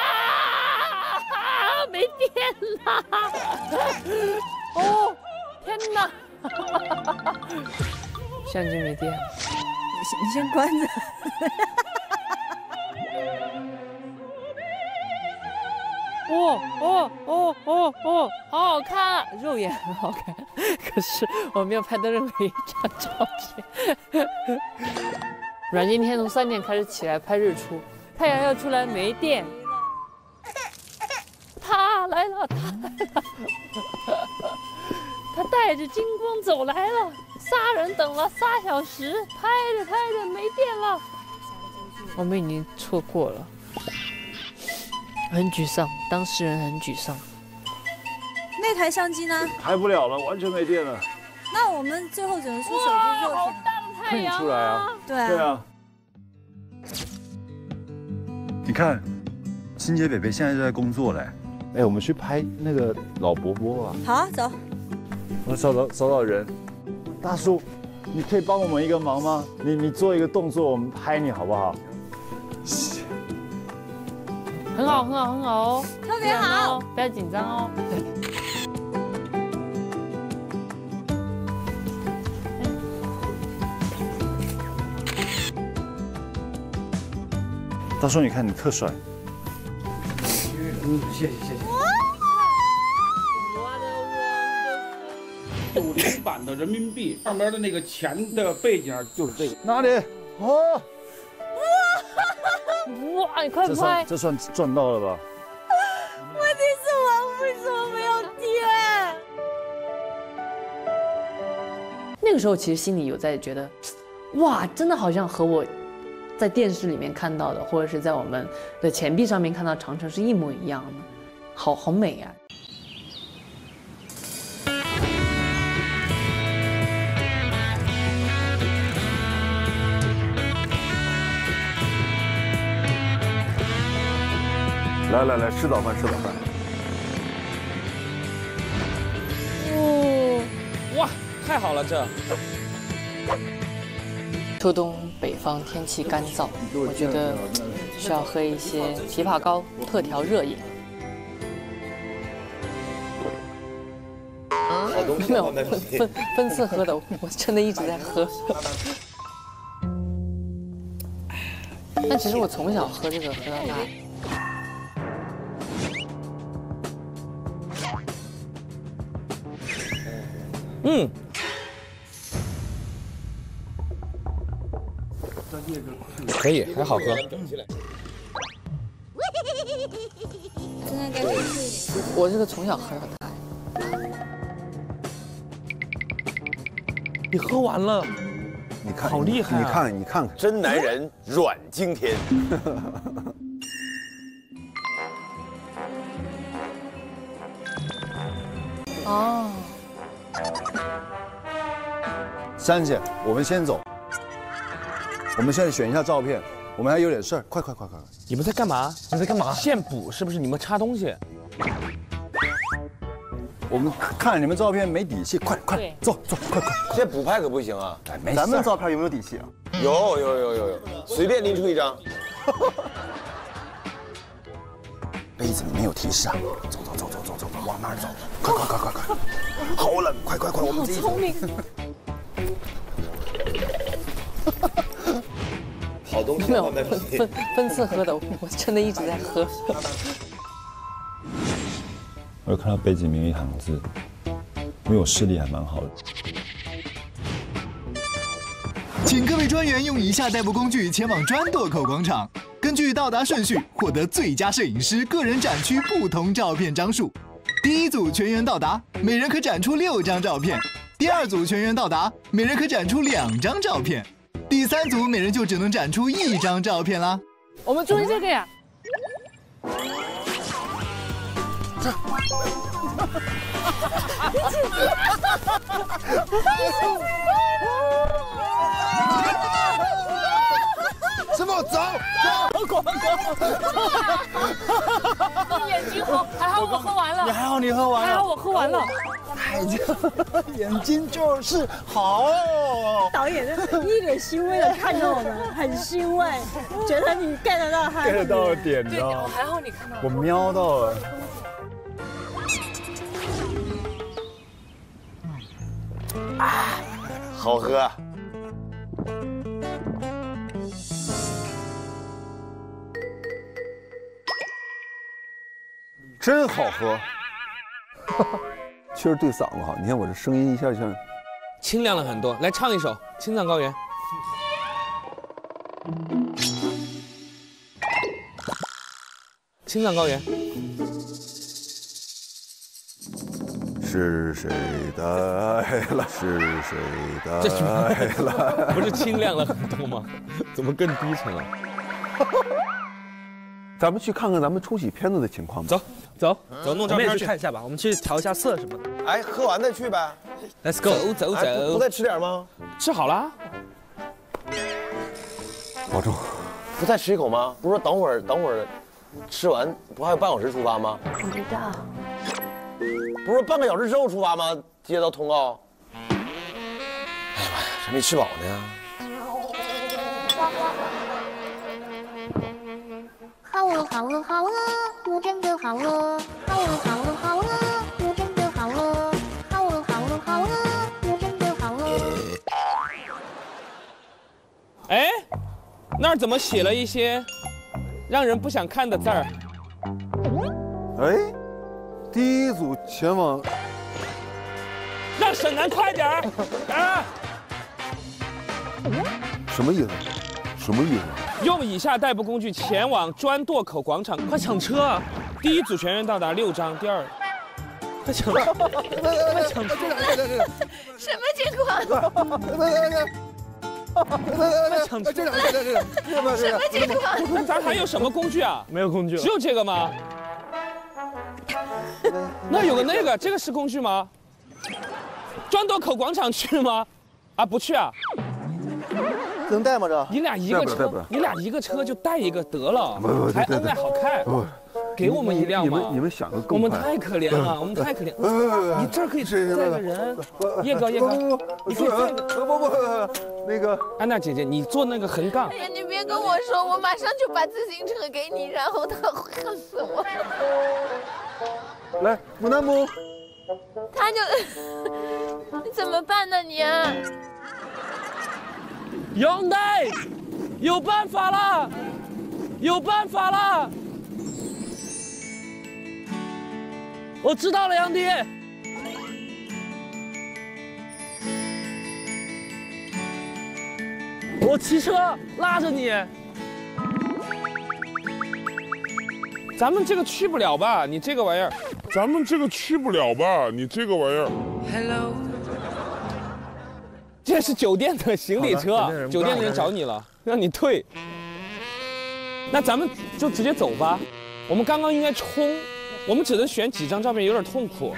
没电了！哦，天哪！相机没电。 你先关着。 哦，好好看啊，肉眼很好看，可是我没有拍到任何一张照片。阮经天从3点开始起来拍日出，太阳要出来没电，他来了，他带着金光走来了，仨人等了3小时，拍着没电了，我们已经错过了。很沮丧，当事人很沮丧。 那台相机呢？ 拍不了了，完全没电了。 那我们最后只能出手机作品。 可以出来啊！ 对啊。 对啊。你看，欣姐北北现在就在工作嘞。哎，我们去拍那个老伯伯啊。 好啊，走。 我找到人。大叔，你可以帮我们一个忙吗？你做一个动作，我们拍你好不好？ 很好哦， 特别好， 不要紧张哦。 大叔，你看你特帅。 谢谢。90版的人民币上面的那个钱的背景就是这个。 哪里？哦。 哇，你快拍！ 这算赚到了吧？ 问题是我为什么没有电？ 那个时候其实心里有在觉得，哇，真的好像和我在电视里面看到的，或者是在我们的钱币上面看到长城是一模一样的，好美啊！ 来，吃早饭。 哦， 哇，太好了这。 秋冬北方天气干燥，我觉得需要喝一些枇杷膏特调热饮。 好东西没有分次喝的，我真的一直在喝。但其实我从小喝这个喝到大。 可以，还好喝。 现在该回去。 我这个从小喝到大。 你喝完了， 你看， 好厉害啊！ 你看， 真男人阮经天。 哦。 珊姐，我们先走。我们现在选一下照片，我们还有点事儿，快！ 你们在干嘛？ 你在干嘛？ 现补是不是？你们插东西？ 我们看你们照片没底气，快，走，快！ 现在补拍可不行啊！ 哎，没事。 咱们照片有没有底气啊？ 有，随便拎出一张。 杯子里没有提示啊！走，往那儿走，快！好冷，快！我们自己走。 聪明。 好东西没有分次喝的，我真的一直在喝。 我有看到杯子里面有一行字，因为我视力还蛮好的。 请各位专员用以下代步工具前往专渡口广场。 根据到达顺序获得最佳摄影师个人展区不同照片张数。第一组全员到达，每人可展出6张照片；第二组全员到达，每人可展出2张照片；第三组每人就只能展出1张照片啦。 我们注意这个呀。这。 师傅走， 广告。你眼睛红，还好我喝完了。 你还好，你喝完了。 还好我喝完了。 太精，眼睛就是好。 导演一脸欣慰的看着我们，很欣慰，觉得你 get 到他 get 到点的。 对，还好你看到。 我瞄到了。啊，好喝。真好喝， 确实对嗓子好。你看我这声音一下像清亮了很多。来唱一首《青藏高原》。青藏高原。 是谁带了？是谁带了？ 不是清亮了很多吗？怎么更低沉了？ 咱们去看看咱们冲洗片子的情况吧。 走， 弄照片去看一下吧。我们去调一下色什么的。 哎，喝完再去呗。 Let's go， 走。 不再吃点吗？ 吃好了。 保重。 不再吃一口吗？不是说等会儿吃完不还有半小时出发吗？ 不知道。 不是说半个小时之后出发吗？接到通告。哎呀妈呀，还没吃饱呢。 好了，我真的好了。好了，我真的好了。好了，我真的好了。 哎，那儿怎么写了一些让人不想看的字儿？ 哎，第一组前往， 让沈南快点儿！啊！ 什么意思？什么意思？ 用以下代步工具前往砖垛口广场，快抢车啊！第一组全员到达6张，第二，快抢车！快抢车！ 什么情况？ 快抢车！ 什么情况？ 咱还有什么工具啊？ 没有工具了， 只有这个吗？那有个那个，这个是工具吗？砖垛口广场去吗？啊，不去啊。 能带吗？这你俩一个车，你俩一个车就带一个得了，还恩爱好看。给我们一辆嘛！ 你们想的更快。 我们太可怜了，我们太可怜。你这儿可以载个人，叶哥，你可以载个。 不，那个安娜姐姐，你坐那个横杠。 哎呀，你别跟我说，我马上就把自行车给你，然后他会恨死我。 来，牡丹姆。 他就，你怎么办呢你？ 杨队，有办法了，有办法了！我知道了，杨迪。我骑车拉着你。 咱们这个去不了吧？你这个玩意儿。 咱们这个去不了吧？你这个玩意儿。 Hello。 这是酒店的行李车，酒店的人找你了，让你退。那咱们就直接走吧。我们刚刚应该冲，我们只能选几张照片，有点痛苦。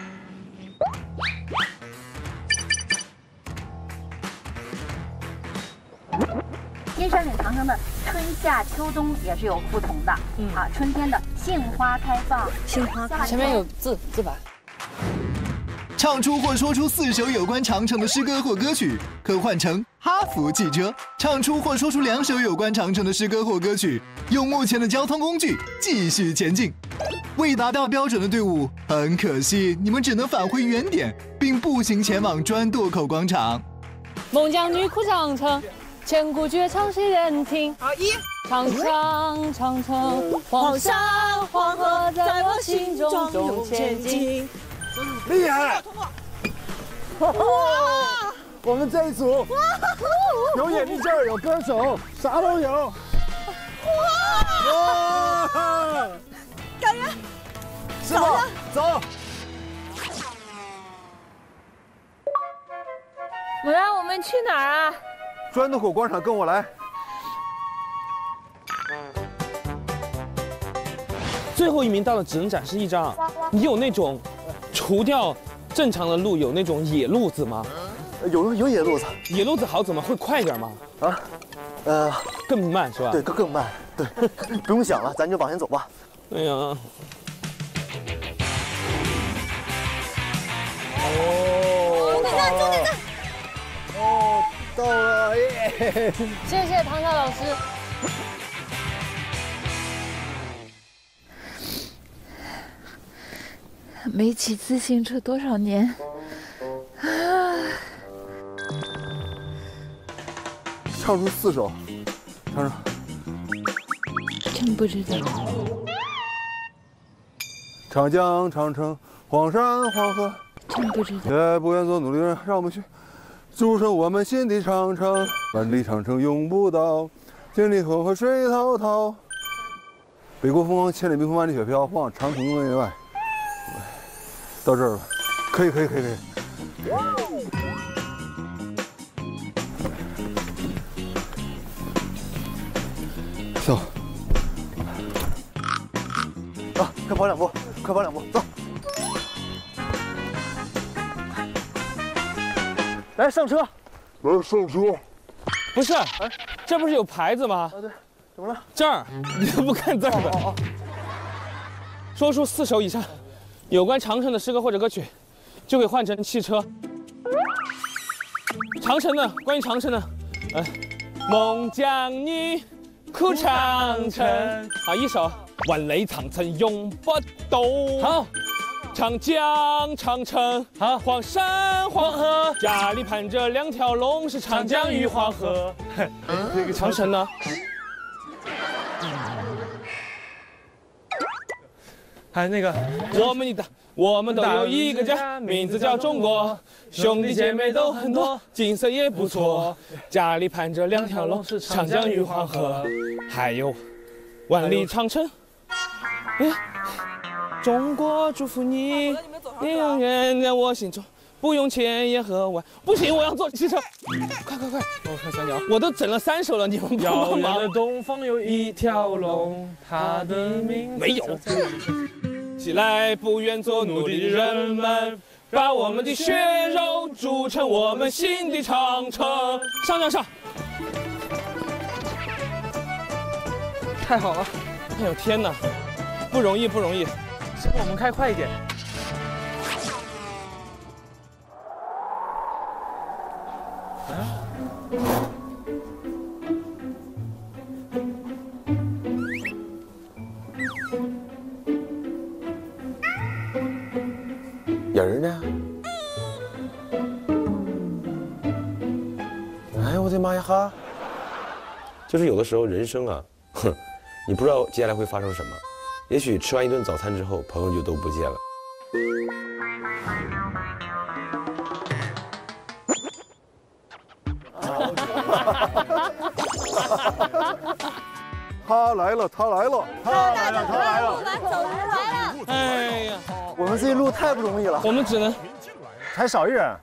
金山岭长城的春夏秋冬也是有不同的。啊，春天的杏花开放， 杏花前面有字板。 唱出或说出4首有关长城的诗歌或歌曲，可换乘哈弗汽车；唱出或说出2首有关长城的诗歌或歌曲，用目前的交通工具继续前进。未达到标准的队伍，很可惜，你们只能返回原点，并步行前往砖垛口广场。 孟姜女哭长城，千古绝唱谁人听？ 好一。 长城，长城，黄山黄河在我心中永前进。 厉害！哇！我们这一组有眼力劲儿，有歌手，啥都有。 哇！ 感人。 师傅，走。 母兰，我们去哪儿啊？ 砖头口广场，跟我来。 最后一名到了，只能展示一张。你有那种除掉正常的鹿，有那种野路子吗？ 有野路子。 野路子好怎么会快点吗？ 啊， 更慢是吧？ 对，更慢。对，不用想了，咱就往前走吧。 哎呀。 哦， 重点在，重点在。 哦，到了耶！ 谢谢唐小老师。 没骑自行车多少年啊！ 唱出4首，唱唱。 真不知道。 长江、长城、黄山、黄河。 真不知道。 也不愿做努力人，让我们去筑成我们心的长城。万里长城永不倒，千里黄河水滔滔。北国风光，千里冰封，万里雪飘，望长城内外。到这儿了，可以。走。 啊，快跑2步，快跑2步，走。来上车， 来上车。 不是，这不是有牌子吗？ 啊对，怎么了？ 这儿，你都不看字儿的。说出4首以上有关长城的诗歌或者歌曲，就可以换成汽车。长城的，关于长城的，梦将你哭长城。好，1首。万里长城永不倒。好。长江、长城，好，黄山、黄河，家里盘着2条龙，是长江与黄河。这个长城呢？还有那个，我们都有一个家，名字叫中国，兄弟姐妹都很多，景色也不错，家里盘着2条龙，是长江与黄河。还有万里长城。中国祝福你，你永远在我心中，不用钱也喝完。不行，我要坐汽车。快！我看小鸟，我都整了3首了，你们不帮忙？遥远的东方有一条龙，它的名字没有。起来，不愿做奴隶的人们，把我们的血肉筑成我们心的长城。上！太好了！哎呦天哪，不容易。师傅，我们开快一点。 人呢？哎呦我的妈呀哈！就是有的时候人生啊，你不知道接下来会发生什么。也许吃完一顿早餐之后，朋友就都不见了。 他来了！ 哎呀， 我们这一路太不容易了， 我们只能才少1人，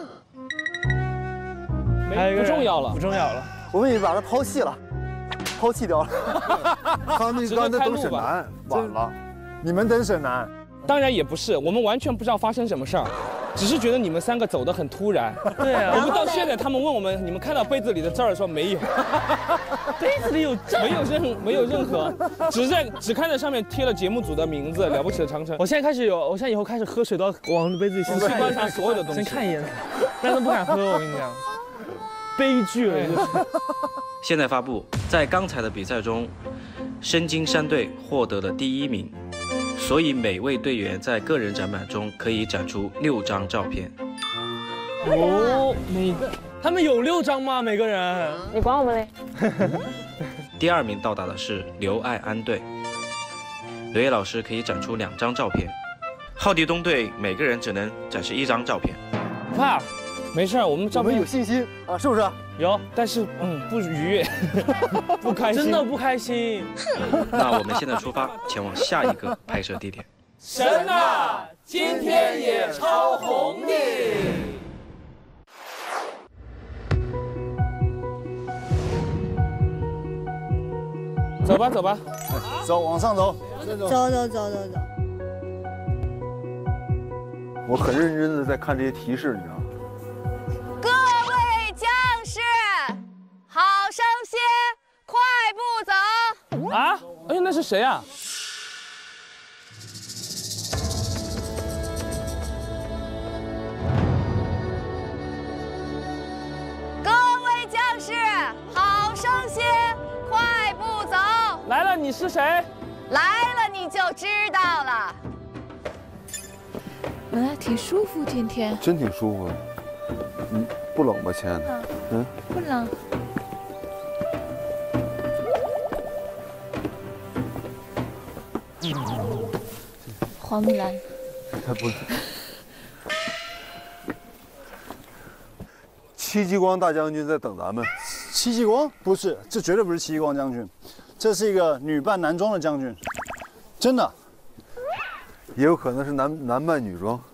不重要了， 我们已经把他抛弃掉了。 他们刚才等沈南，晚了。 你们等沈南？ 当然也不是，我们完全不知道发生什么事儿，只是觉得你们3个走得很突然。对啊。我们到现在，他们问我们，你们看到杯子里的字儿说没有，杯子里有字，没有任何，只看到上面贴了节目组的名字，了不起的长城。 我现在以后开始喝水都要往杯子里先看， 观察所有的东西， 先看一眼，不然都不敢喝。我跟你讲，悲剧了。 现在发布，在刚才的比赛中，深金山队获得了第1名。所以每位队员在个人展板中可以展出6张照片。 哦，他们有6张吗？每个人？ 你管我们嘞？ 第2名到达的是刘爱安队，刘烨老师可以展出2张照片。浩地东队每个人只能展示1张照片。 不怕，没事，我们照片有信心啊，是不是？ 有，但是不愉悦，不开心， 真的不开心。 那我们现在出发，前往下一个拍摄地点。 神啊，今天也超红的。 走吧，走吧， 走，往上走。 走。 我很认真的在看这些提示，你知道吗？ 各位将士，好生些，快步走。 啊？哎，那是谁啊？ 各位将士，好生些，快步走。 来了，你是谁？ 来了你就知道了。 挺舒服，天天。 真挺舒服的。不冷吧，亲爱的？ 不冷。花木兰。 他不。戚继光大将军在等咱们。 戚继光不是，这绝对不是戚继光将军，这是一个女扮男装的将军，真的。 也有可能是男扮女装。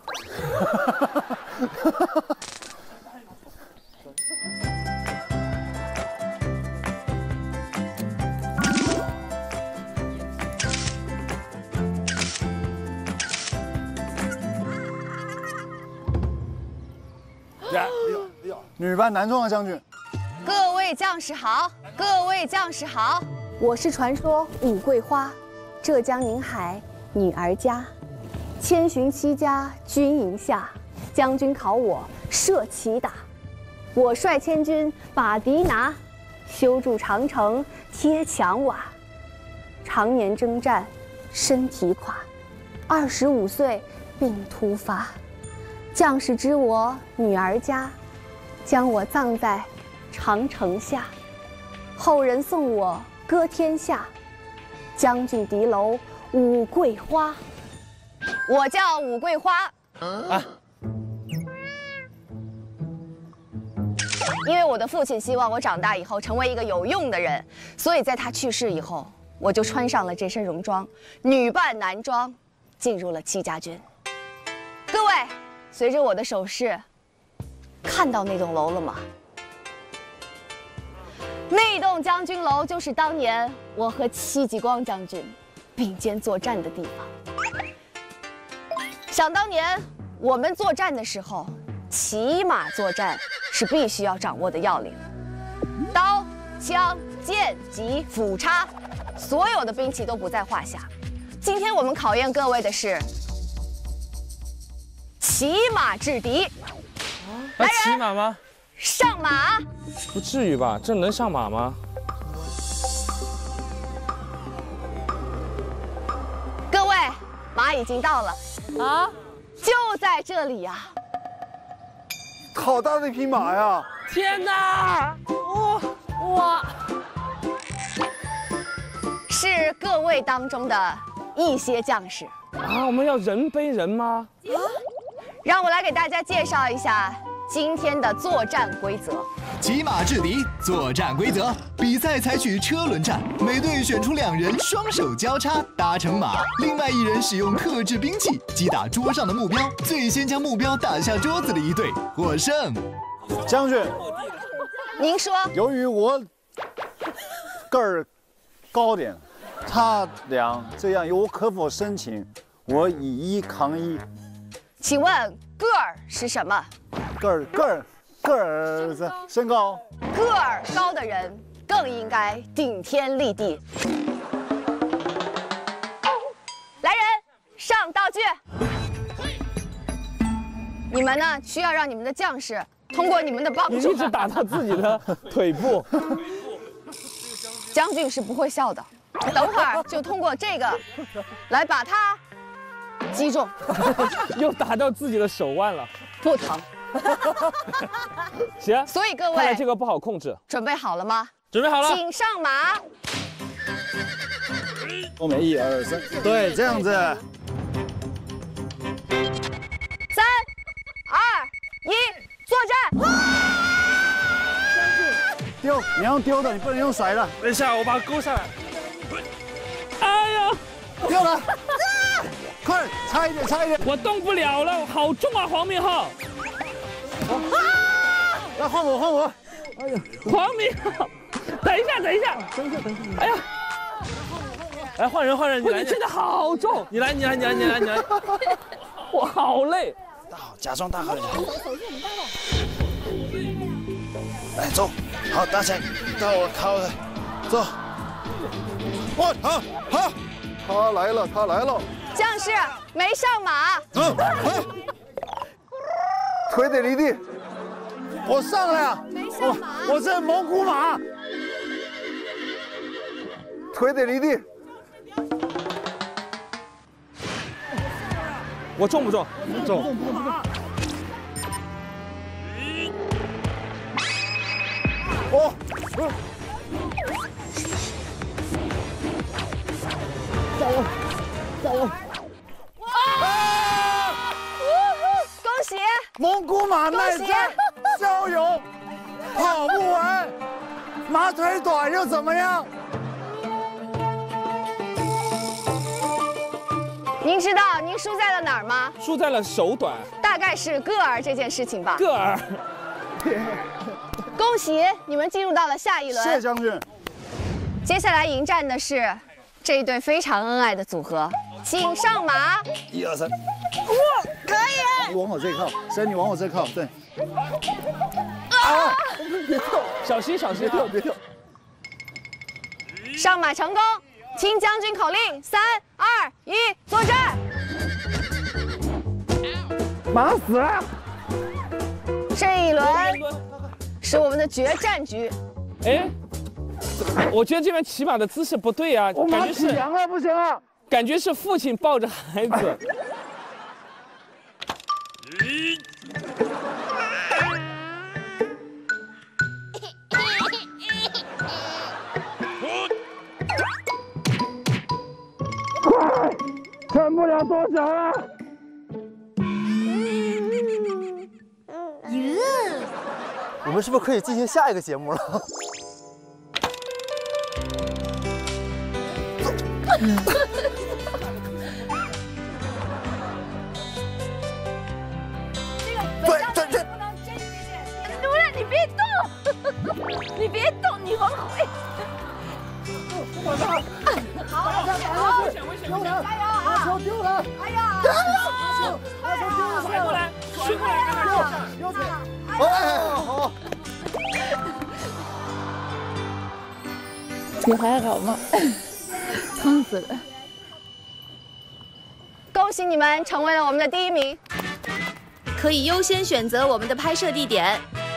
女扮男装的将军。 各位将士好，各位将士好，我是传说武桂花，浙江宁海女儿家，千寻七家军营下，将军考我射旗打，我率千军把敌拿，修筑长城贴墙瓦，常年征战身体垮，25岁病突发，将士知我女儿家，将我葬在长城下，后人送我歌天下，将军敌楼武桂花。我叫武桂花。啊。因为我的父亲希望我长大以后成为一个有用的人，所以在他去世以后，我就穿上了这身戎装，女扮男装，进入了戚家军。各位，随着我的手势，看到那栋楼了吗？那栋将军楼就是当年我和戚继光将军并肩作战的地方。想当年我们作战的时候，骑马作战是必须要掌握的要领，刀、枪、剑、戟、斧、叉，所有的兵器都不在话下。今天我们考验各位的是骑马制敌。 来人，骑马吗？ 上马！ 不至于吧？这能上马吗？ 各位，马已经到了啊，就在这里呀！ 好大的一匹马呀！ 天哪！哇！ 是各位当中的一些将士啊！我们要人背人吗？ 让我来给大家介绍一下今天的作战规则。 骑马制敌作战规则：比赛采取车轮战，每队选出2人双手交叉搭成马，另外1人使用克制兵器击打桌上的目标，最先将目标打下桌子的一队获胜。 将军， 您说， 由于我个儿高点，他俩这样，我可否申请我以1抗1？ 请问个儿是什么？ 个儿身高。 个儿高的人更应该顶天立地。来人，上道具。你们呢，需要让你们的将士通过你们的帮助。 你一直打他自己的腿部。 将军是不会笑的，等会儿就通过这个来把他击中。 又打到自己的手腕了， 不疼。 行， 所以各位， 看来这个不好控制。 准备好了吗？ 准备好了， 请上马。 我们1、2、3，对，这样子。3、 2、1，作战！ 你要丢的，你不能用甩的。 等一下，我把它勾下来。 哎呀， 掉了！快，差一点，差一点！ 我动不了了，好重啊，黄明昊！ 来换我，换我！ 哎呀，黄明昊，等一下，等一下， 等一下，等一下！ 哎呀！ 来换人，换人！ 你真的好重！ 你来！ 我好累。 大好，假装大好一点。来走，好，搭起来，到我靠了，走。哇，好， 他来了，他来了。 将士没上马。 腿得离地。 我上来了。 没上马。 我是蒙古马。 腿得离地。 我重不重？ 重。哦， 加油，加油！ 啊！恭喜！ 蒙古马耐战，骁勇，跑不完，马腿短又怎么样？ 您知道您输在了哪儿吗？ 输在了手短， 大概是个儿这件事情吧。 个儿。 恭喜你们进入到了下一轮。 谢将军。 接下来迎战的是这一对非常恩爱的组合，请上马。 1、2、3。 哇，可以。 你往我这靠，神，你往我这靠，对。 啊！ 别跳， 小心，小心， 别跳。 上马成功。 听将军口令，3、2、1，作战！ 马死了！ 这一轮是我们的决战局。 哎，我觉得这边骑马的姿势不对啊， 我马起感觉是羊了，不行啊！ 感觉是父亲抱着孩子。 撑不了多久了。 我们是不是可以进行下一个节目了？ 对，卢兰，你别动，你别动，你往回。好， 丢人！ 加油啊！ 球丢人！ 哎呀！ 把球丢了！ 甩过来，甩过来，看看丢！哎，好。 你还好吗？烫死了！ 恭喜你们成为了我们的第1名，可以优先选择我们的拍摄地点。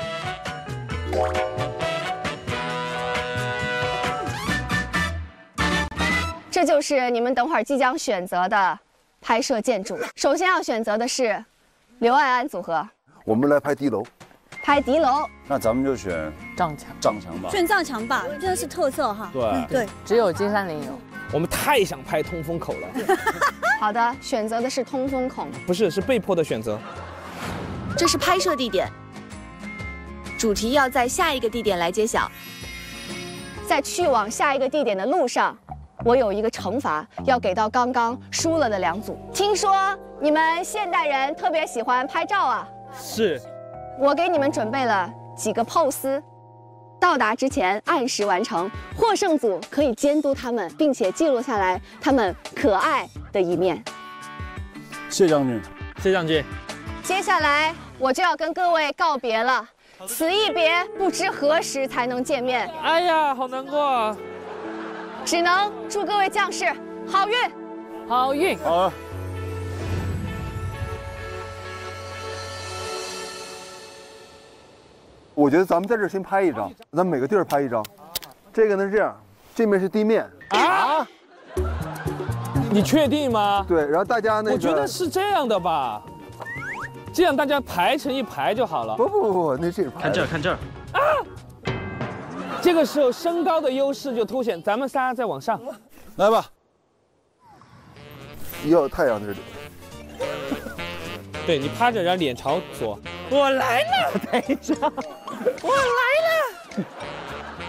这就是你们等会儿即将选择的拍摄建筑。首先要选择的是刘爱安组合， 我们来拍敌楼。 拍敌楼。 那咱们就选撞墙， 撞墙吧。 选撞墙吧，这是特色哈。 对， 只有金山林有。 我们太想拍通风口了。 好的，选择的是通风孔。 不是，是被迫的选择。 这是拍摄地点，主题要在下一个地点来揭晓。在去往下一个地点的路上，我有一个惩罚要给到刚刚输了的2组。听说你们现代人特别喜欢拍照啊？ 是。 我给你们准备了几个 pose， 到达之前按时完成。获胜组可以监督他们，并且记录下来他们可爱的一面。 谢将军， 谢将军。 接下来我就要跟各位告别了，此一别不知何时才能见面。 哎呀，好难过啊！ 只能祝各位将士好运， 好运。 好。 我觉得咱们在这儿先拍一张，咱们每个地儿拍一张。这个呢是这样，这面是地面啊。你确定吗？ 对，然后大家那个， 我觉得是这样的吧，这样大家排成一排就好了。 不，那是看这儿，看这儿。 啊！这个时候身高的优势就凸显，咱们仨再往上。 来吧。 要有太阳在这里。 对你趴着，然后脸朝左。 我来了， 等一下， 我来了。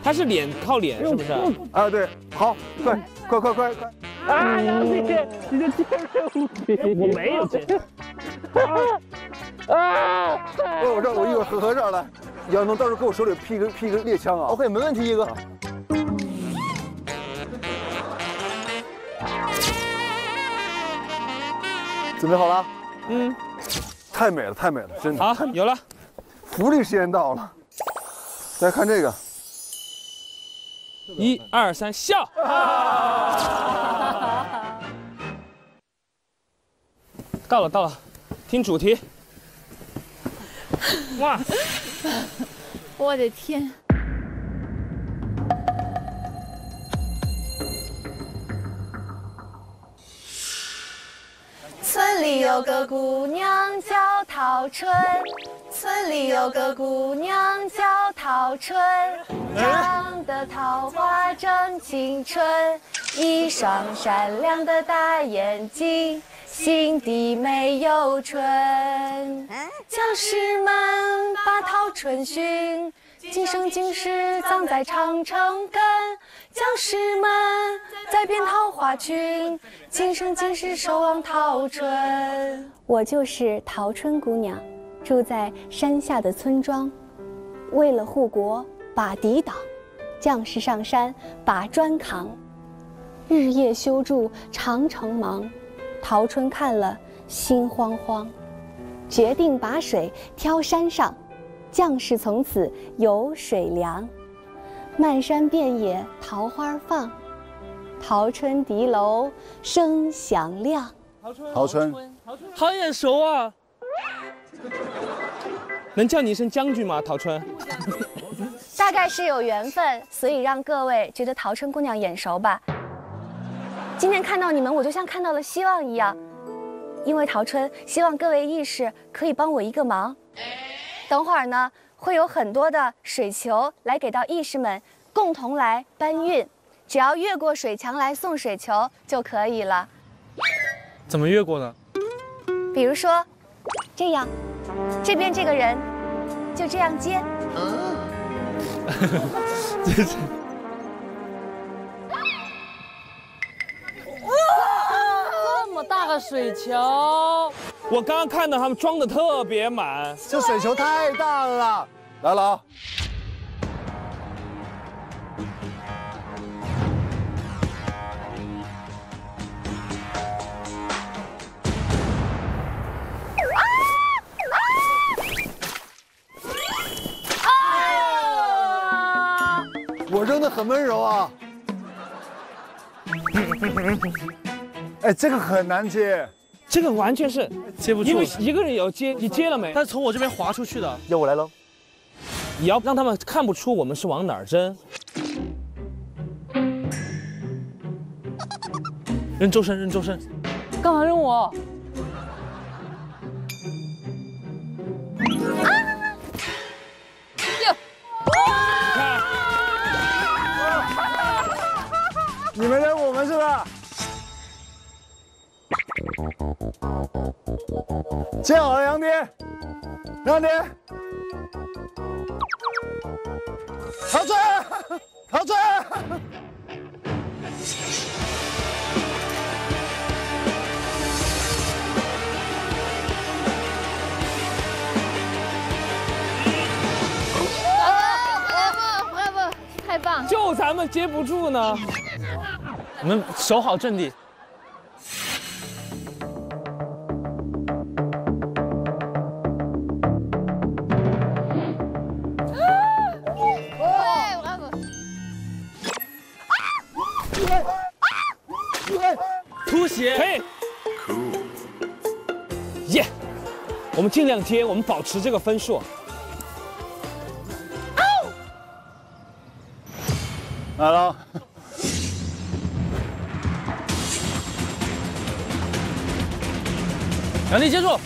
他是脸靠脸，是不是？ 啊，对，好，快！ 啊，杨姐，你的接任务题，我没有接。啊！ 我这我一会儿合这儿来，杨东到时候给我手里劈个猎枪啊。OK， 没问题，一哥。准备好了？ 嗯。 太美了，真的。 好，有了。 福利时间到了，再看这个。 1、2、3，笑！到了，听主题。哇！ 我的天！ 村里有个姑娘叫陶春，村里有个姑娘叫陶春，长得桃花正青春，一双善良的大眼睛，心底没有春。将士们把陶春寻，今生今世葬在长城根。将士们在编桃花裙，今生今世守望陶春。我就是陶春姑娘，住在山下的村庄。为了护国把敌挡，将士上山把砖扛，日夜修筑长城忙。陶春看了心慌慌，决定把水挑山上，将士从此有水凉。漫山遍野桃花放，陶春笛楼声响亮。 陶春， 好眼熟啊！能叫你一声将军吗，陶春？ 大概是有缘分，所以让各位觉得陶春姑娘眼熟吧。今天看到你们，我就像看到了希望一样，因为陶春希望各位义士可以帮我一个忙。等会儿呢，会有很多的水球来给到义士们共同来搬运，只要越过水墙来送水球就可以了。 怎么越过呢？ 比如说，这样，这边这个人就这样接。 这么大个水球， 我刚刚看到他们装的特别满， 这水球太大了啦！来了啊！我扔的很温柔啊！哎，这个很难接， 这个完全是接不住， 因为一个人也要接，你接了没？ 但是从我这边滑出去的。 要我来喽！你要让他们看不出我们是往哪儿扔。 扔周深，扔周深。 干嘛扔我？ 你们扔我们是吧？接好了，杨爹，杨爹，陶春，陶春。 太棒！ 就咱们接不住呢。 你们守好阵地。 出血，可以。耶！我们尽量接，我们保持这个分数。 来了。 杨丽接住！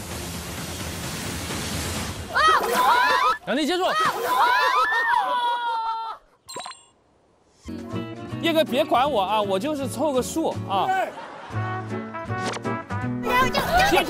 杨丽接住！ 叶哥别管我啊，我就是凑个数啊。接！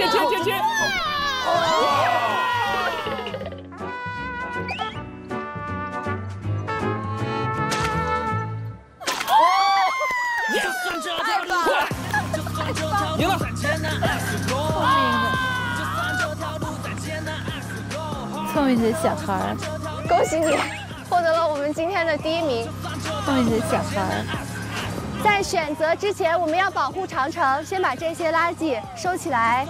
后面是小孩， 恭喜你获得了我们今天的第1名。 后面是小孩。 在选择之前，我们要保护长城，先把这些垃圾收起来。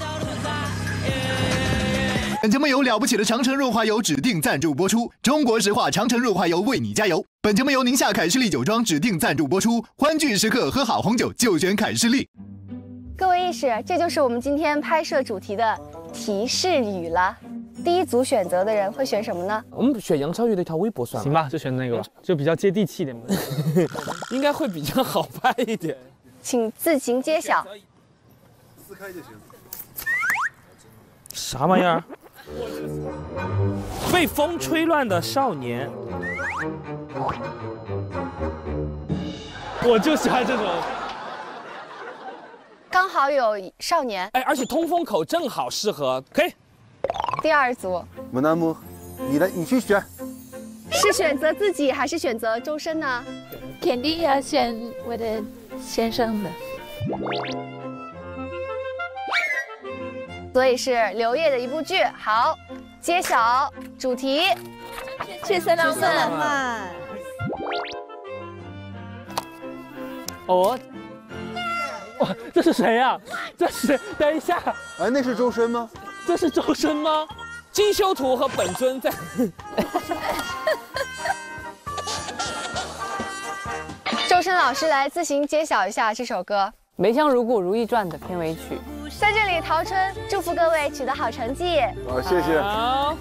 本节目由了不起的长城润滑油指定赞助播出，中国石化长城润滑油为你加油。本节目由宁夏凯士利酒庄指定赞助播出，欢聚时刻喝好红酒就选凯士利。 各位义士，这就是我们今天拍摄主题的提示语了。第一组选择的人会选什么呢？ 我们选杨超越的一条微博算了。 行吧，就选那个吧，就比较接地气一点嘛。 应该会比较好拍一点。 请自行揭晓。 撕开就行。 啥玩意儿？被风吹乱的少年。 我就喜欢这种。 刚好有少年， 哎，而且通风口正好适合，可以。 第二组， 门南木，你去选。 是选择自己还是选择周深呢？ 肯定要选我的先生的。 所以是刘烨的一部剧。好，揭晓主题。 血色浪漫。 哦。哇，这是谁呀？这是谁？等一下， 哎，那是周深吗？ 这是周深吗？ 金修图和本尊在。 周深老师来自行揭晓一下这首歌《 梅香如故·如懿传》的片尾曲。 在这里，陶春祝福各位取得好成绩。 好，谢谢。 好。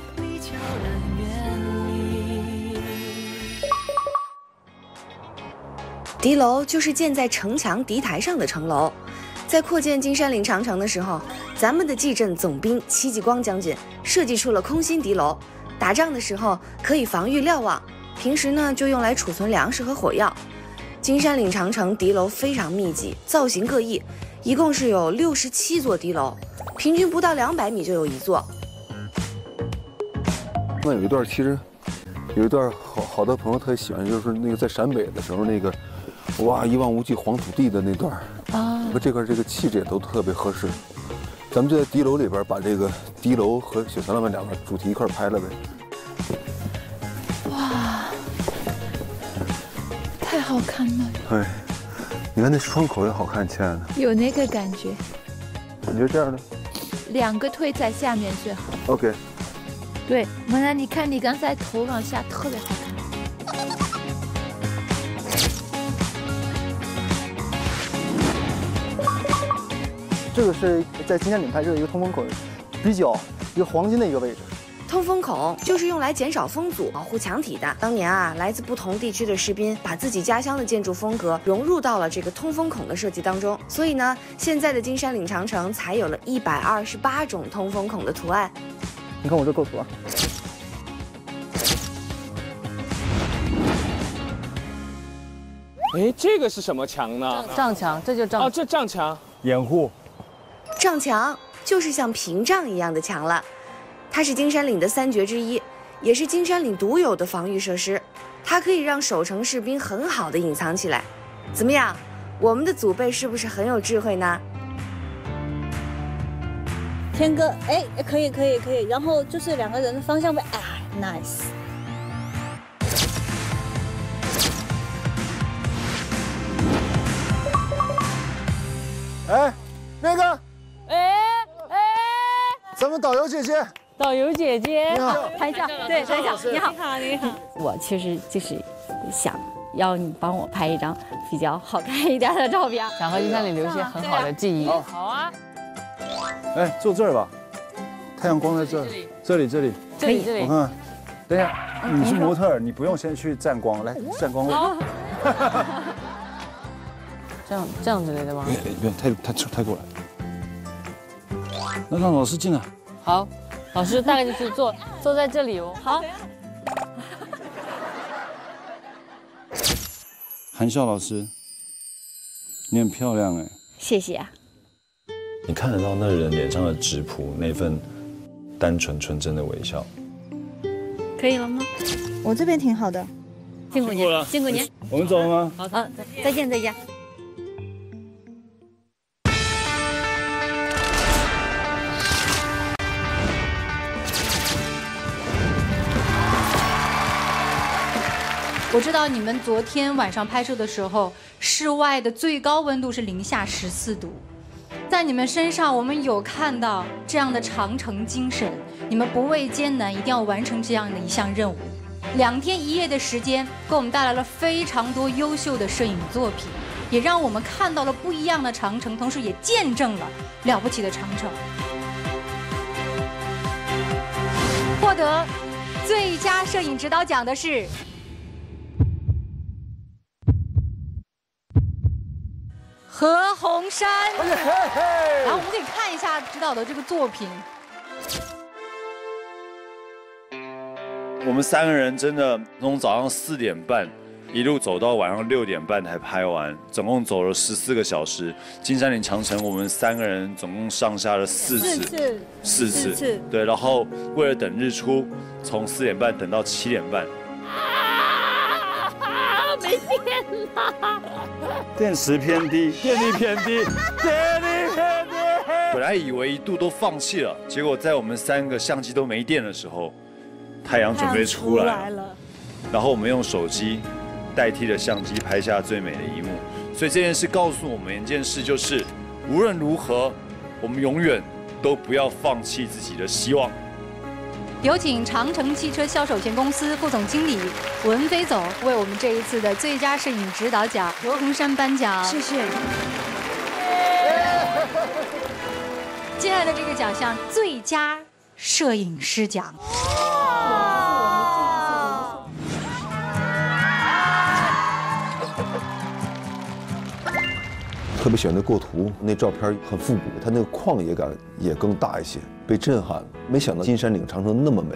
敌楼就是建在城墙敌台上的城楼。在扩建金山岭长城的时候，咱们的蓟镇总兵戚继光将军设计出了空心敌楼，打仗的时候可以防御瞭望，平时呢就用来储存粮食和火药。金山岭长城敌楼非常密集，造型各异，一共是有67座敌楼，平均不到200米就有一座。 那有一段，其实有一段好多朋友特别喜欢，就是那个在陕北的时候那个，哇，一望无际黄土地的那段啊，和这块这个气质也都特别合适。咱们就在敌楼里边把这个敌楼和血色浪漫2个主题一块拍了呗。 哇，太好看了！ 哎，你看那窗口也好看，亲爱的。 有那个感觉。 你觉得这样呢 ？2个腿在下面最好。 OK。 对，文兰，你看你刚才头往下特别好看。 这个是在金山岭拍摄的一个通风口，比较一个黄金的一个位置。 通风孔就是用来减少风阻、保护墙体的。当年啊，来自不同地区的士兵把自己家乡的建筑风格融入到了这个通风孔的设计当中，所以呢，现在的金山岭长城才有了128种通风孔的图案。 你看我这构图啊。 哎，这个是什么墙呢？ 障墙，这就障。 哦，这障墙。 掩护。 障墙就是像屏障一样的墙了，它是金山岭的3绝之一，也是金山岭独有的防御设施。它可以让守城士兵很好的隐藏起来。怎么样，我们的祖辈是不是很有智慧呢？ 天哥，哎，可以，然后就是2个人的方向位，啊 ，nice。 哎，那个， 哎， 咱们导游姐姐， 导游姐姐， 你好， 拍照，对，拍照，你好， 你好。 我其实就是想要你帮我拍一张比较好看一点的照片， 想和金山岭留下很好的记忆。 好啊。哎，坐这儿吧，太阳光在这儿，这里。我看，等一下，你是模特，你不用先去站光，来站光位。 这样之类的吗？ 太过来。那让老师进来。 好，老师大概就是坐在这里哦。好。 韩笑老师，你很漂亮哎。 谢谢啊。 你看得到那人脸上的质朴，那份单纯纯真的微笑。 可以了吗？我这边挺好的。辛苦您，辛苦您。 我们走了吗？ 好，再见。 我知道你们昨天晚上拍摄的时候，室外的最高温度是零下14度，在你们身上我们有看到这样的长城精神，你们不畏艰难，一定要完成这样的一项任务。2天1夜的时间，给我们带来了非常多优秀的摄影作品，也让我们看到了不一样的长城，同时也见证了了不起的长城。获得最佳摄影指导奖的是何鸿燊。然后我们可以看一下指导的这个作品。 我们3个人真的从早上4点半一路走到晚上6点半才拍完，总共走了14个小时。金山岭长城我们3个人总共上下了4次，对，然后为了等日出，从4点半等到7点半。 没电了， 电池偏低， 电力偏低，电力偏低。 本来以为一度都放弃了，结果在我们3个相机都没电的时候，太阳准备出来了，然后我们用手机代替了相机拍下最美的一幕。所以这件事告诉我们一件事，就是无论如何，我们永远都不要放弃自己的希望。 有请长城汽车销售有限公司副总经理文飞总为我们这一次的最佳摄影指导奖何鸿燊颁奖。谢谢。接下来的这个奖项，最佳摄影师奖。 特别喜欢那构图，那照片很复古，它那个旷野感也更大一些，被震撼。没想到金山岭长城那么美。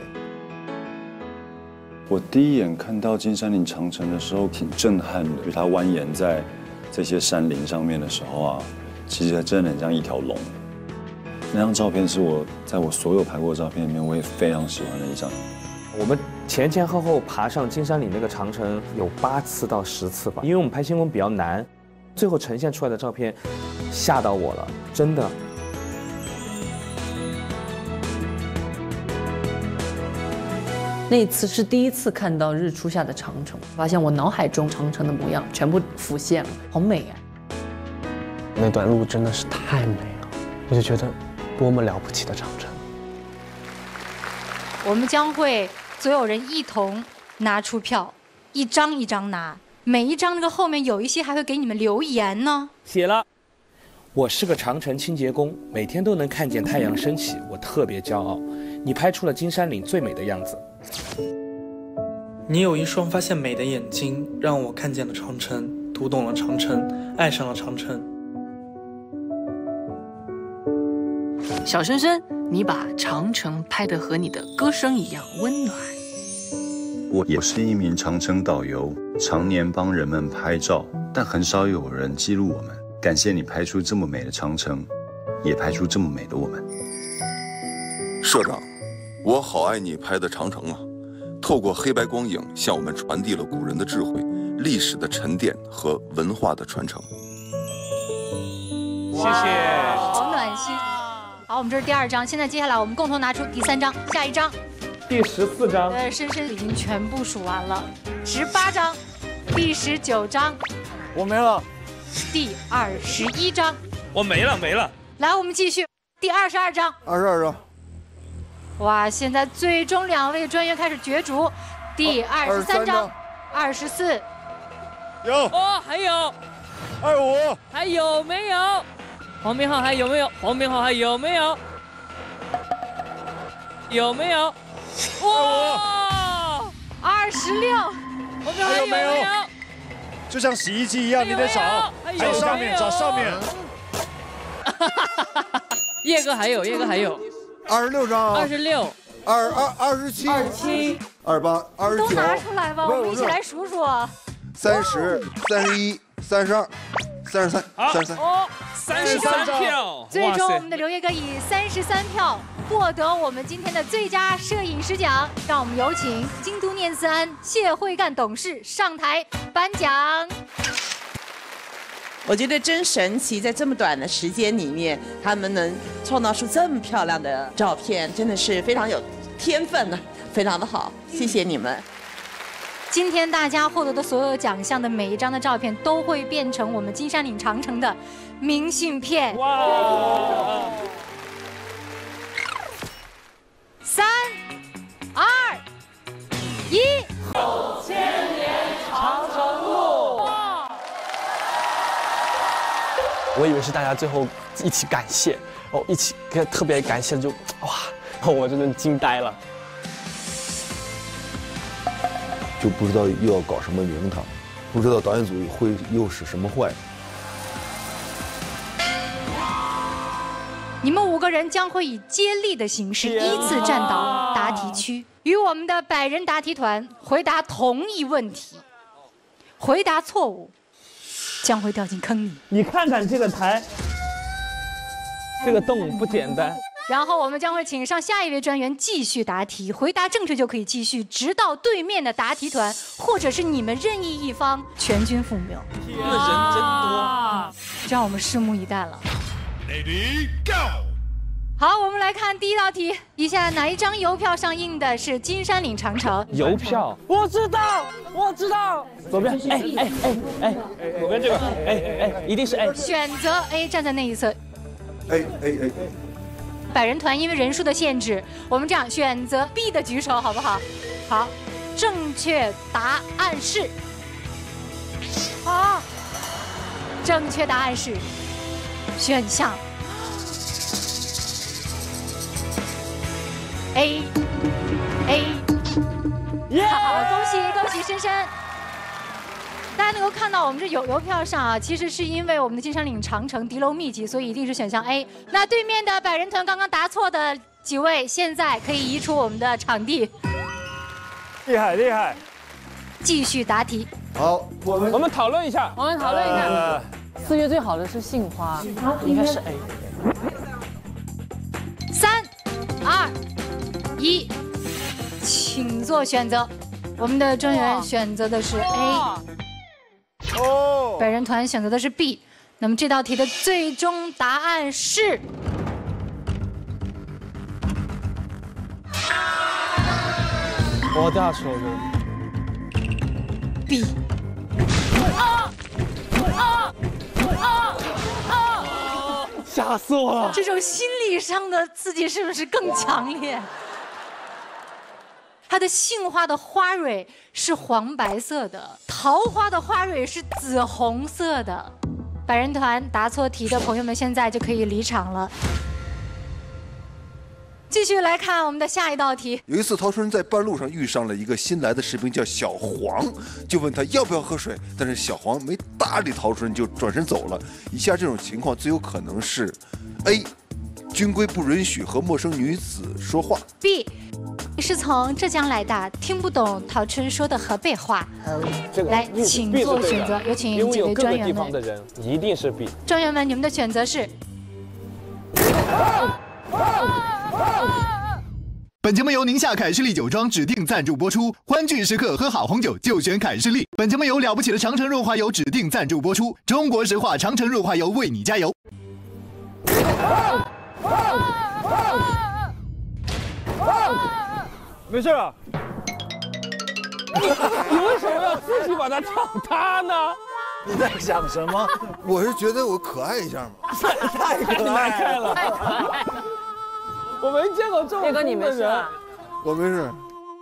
我第一眼看到金山岭长城的时候，挺震撼的，因为它蜿蜒在这些山林上面的时候啊，其实真的很像一条龙。那张照片是在我所有拍过的照片里面，我也非常喜欢的一张。 我们前前后后爬上金山岭那个长城有8次到10次吧，因为我们拍星空比较难。最后呈现出来的照片吓到我了，真的。 那次是第一次看到日出下的长城，发现我脑海中长城的模样全部浮现了，好美啊！ 那段路真的是太美了，我就觉得多么了不起的长城。 我们将会所有人一同拿出票，一张一张拿。每一张这个后面有一些还会给你们留言呢。 写了，我是个长城清洁工，每天都能看见太阳升起，我特别骄傲。你拍出了金山岭最美的样子。 你有一双发现美的眼睛，让我看见了长城，读懂了长城，爱上了长城。 小深深，你把长城拍得和你的歌声一样温暖。 我也是一名长城导游，常年帮人们拍照，但很少有人记录我们。感谢你拍出这么美的长城，也拍出这么美的我们。 社长，我好爱你拍的长城啊！透过黑白光影，向我们传递了古人的智慧、历史的沉淀和文化的传承。 谢谢，好暖心。好，我们这是第2张，现在接下来我们共同拿出第3张，下一张。 第14张， 对，深深已经全部数完了。18张，第19张， 我没了。 第21张， 我没了。 来，我们继续，第22张。 22张。 哇，现在最终2位专员开始角逐，第23张，24。 有哦，还有 25， 还有没有？黄编号还有没有？黄编号还有没有？有没有？哇 ，26， 黄编号还有没有？ 就像洗衣机一样，你得找上面，找上面。 叶哥还有 26张 ，26，27， 28、29， 都拿出来吧，我们一起来数数。 30、31、32、33、33。 哦，33票。 最终，我们的刘烨哥以33票获得我们今天的最佳摄影师奖。让我们有请京都念慈庵谢惠干董事上台颁奖。 我觉得真神奇，在这么短的时间里面，他们能创造出这么漂亮的照片，真的是非常有天分呢，非常的好，谢谢你们。 今天大家获得的所有奖项的每一张的照片，都会变成我们金山岭长城的明信片。哇！3、2、1。 6000年长城路。 我以为是大家最后一起感谢，哦，一起特别感谢，就哇，我真的惊呆了。 就不知道又要搞什么名堂，不知道导演组会又使什么坏。 你们5个人将会以接力的形式依次站到答题区，与我们的百人答题团回答同一问题，回答错误将会掉进坑里。 你看看这个台，这个洞不简单。 然后我们将会请上下一位专员继续答题，回答正确就可以继续，直到对面的答题团或者是你们任意一方全军覆没。 天啊，人真多， 就让我们拭目以待了。 Ready go！ 好，我们来看第一道题，以下哪一张邮票上印的是金山岭长城？ 邮票， 我知道，我知道。 左边，左边这个，一定是 A。 选择 A， 站在那一侧。 A。 百人团因为人数的限制，我们这样选择 B 的举手，好不好？好，正确答案是正确答案是选项 A。好，恭喜深深。大家能够看到我们这邮票上啊，其实是因为我们的金山岭长城敌楼密集，所以一定是选项 A。那对面的百人团刚刚答错的几位，现在可以移出我们的场地。 厉害！ 继续答题。 好，我们讨论一下。 4月最好的是杏花，应该是 A。 3、2、1，请做选择。我们的专员选择的是 A。百人团选择的是 B， 那么这道题的最终答案是我掉下去了。 B。 吓死我了！ 这种心理上的刺激是不是更强烈？它的杏花的花蕊是黄白色的，桃花的花蕊是紫红色的。百人团答错题的朋友们，现在就可以离场了。继续来看我们的下一道题。 有一次，陶春在半路上遇上了一个新来的士兵，叫小黄，就问他要不要喝水，但是小黄没搭理陶春，就转身走了。以下这种情况最有可能是 A， 军规不允许和陌生女子说话 ；B， 是从浙江来的，听不懂陶春说的河北话。来，请做选择，有请几位专员们。 一定是 B。 专员们，你们的选择是。 本节目由宁夏凯士利酒庄指定赞助播出，欢聚时刻喝好红酒就选凯士利。本节目由了不起的长城润滑油指定赞助播出，中国石化长城润滑油为你加油。 没事啊。你为什么要自己把它唱塌呢？ 你在想什么？ 我是觉得我可爱一下嘛。 太可爱了。 我没见过这种烈哥，你没事啊？ 我没事。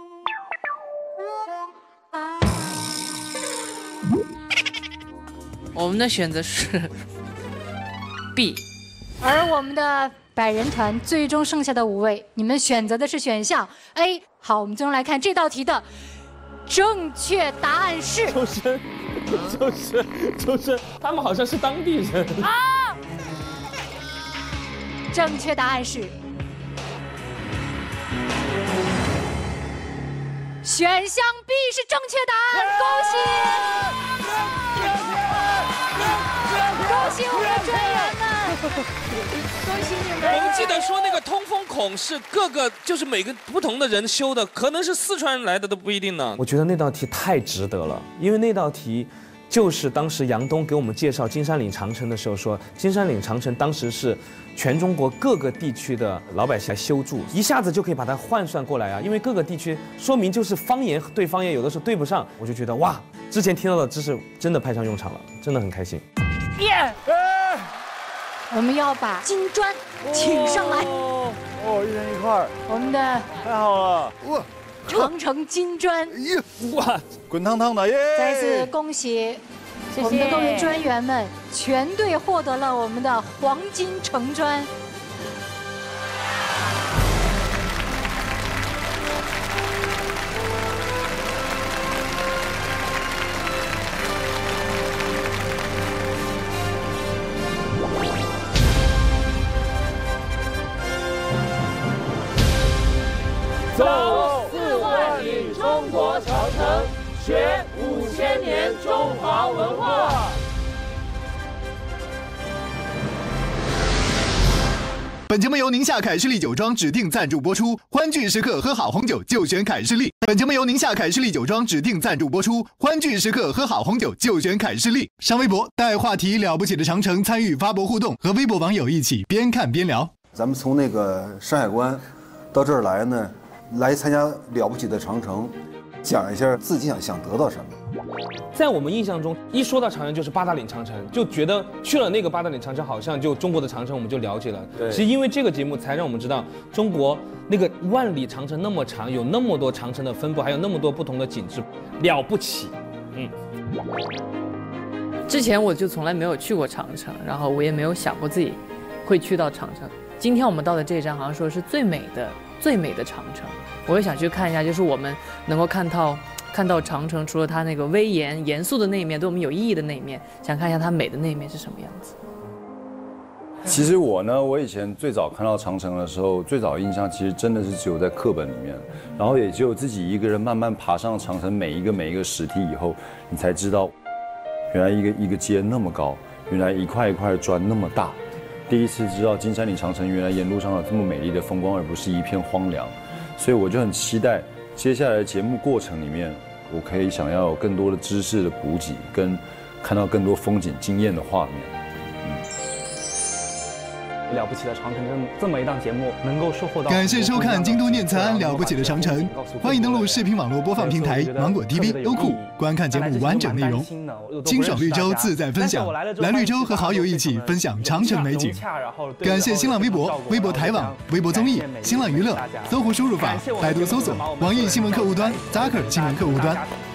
我们的选择是 B， 而我们的百人团最终剩下的5位，你们选择的是选项 A。好，我们最终来看这道题的正确答案是。 就是，他们好像是当地人啊。正确答案是。选项 B 是正确答案，恭喜我们的专员们，恭喜你们！ 我们记得说那个通风孔是各个就是每个不同的人修的，可能是四川人来的都不一定呢。我觉得那道题太值得了，因为那道题就是当时杨东给我们介绍金山岭长城的时候说，金山岭长城当时是全中国各个地区的老百姓来修筑，一下子就可以把它换算过来啊。因为各个地区说明就是方言对方言有的时候对不上，我就觉得哇，之前听到的知识真的派上用场了，真的很开心。 耶！我们要把金砖请上来。 哦，一人一块。 我们的太好了，哇！ 长城金砖， 哇，滚烫烫的耶！ 再次恭喜我们的各位专员们，全队获得了我们的黄金城砖。 走4万里中国长城，学5000年中华文化。 本节目由宁夏凯士利酒庄指定赞助播出，欢聚时刻喝好红酒就选凯士利。本节目由宁夏凯士利酒庄指定赞助播出，欢聚时刻喝好红酒就选凯士利。上微博带话题了不起的长城参与发博互动，和微博网友一起边看边聊。 咱们从那个山海关到这儿来呢，来参加了不起的长城，讲一下自己想得到什么。 在我们印象中，一说到长城就是八达岭长城，就觉得去了那个八达岭长城，好像就中国的长城我们就了解了。其实因为这个节目，才让我们知道中国那个万里长城那么长，有那么多长城的分布，还有那么多不同的景致，了不起。 之前我就从来没有去过长城，然后我也没有想过自己会去到长城。今天我们到的这一站好像说是最美的长城，我也想去看一下，就是我们能够看到长城，除了它那个威严严肃的那一面，对我们有意义的那一面，想看一下它美的那一面是什么样子。 其实我以前最早看到长城的时候，最早印象其实真的是只有在课本里面，然后也只有自己一个人慢慢爬上长城每一个石梯以后，你才知道，原来一个街那么高，原来一块一块砖那么大。第一次知道金山岭长城原来沿路上有这么美丽的风光，而不是一片荒凉，所以我就很期待接下来的节目过程里面，我可以想要有更多的知识的补给，跟看到更多风景惊艳的画面。 了不起的长城这么一档节目能够收获到。 感谢收看京都念慈庵了不起的长城，欢迎登录视频网络播放平台芒果 TV、优酷观看节目完整内容。清爽绿洲自在分享，来绿洲和好友一起分享长城美景。感谢新浪微博、微博台网、微博综艺、新浪娱乐，搜狐输入法，百度搜索网易新闻客户端、Zaker 新闻客户端。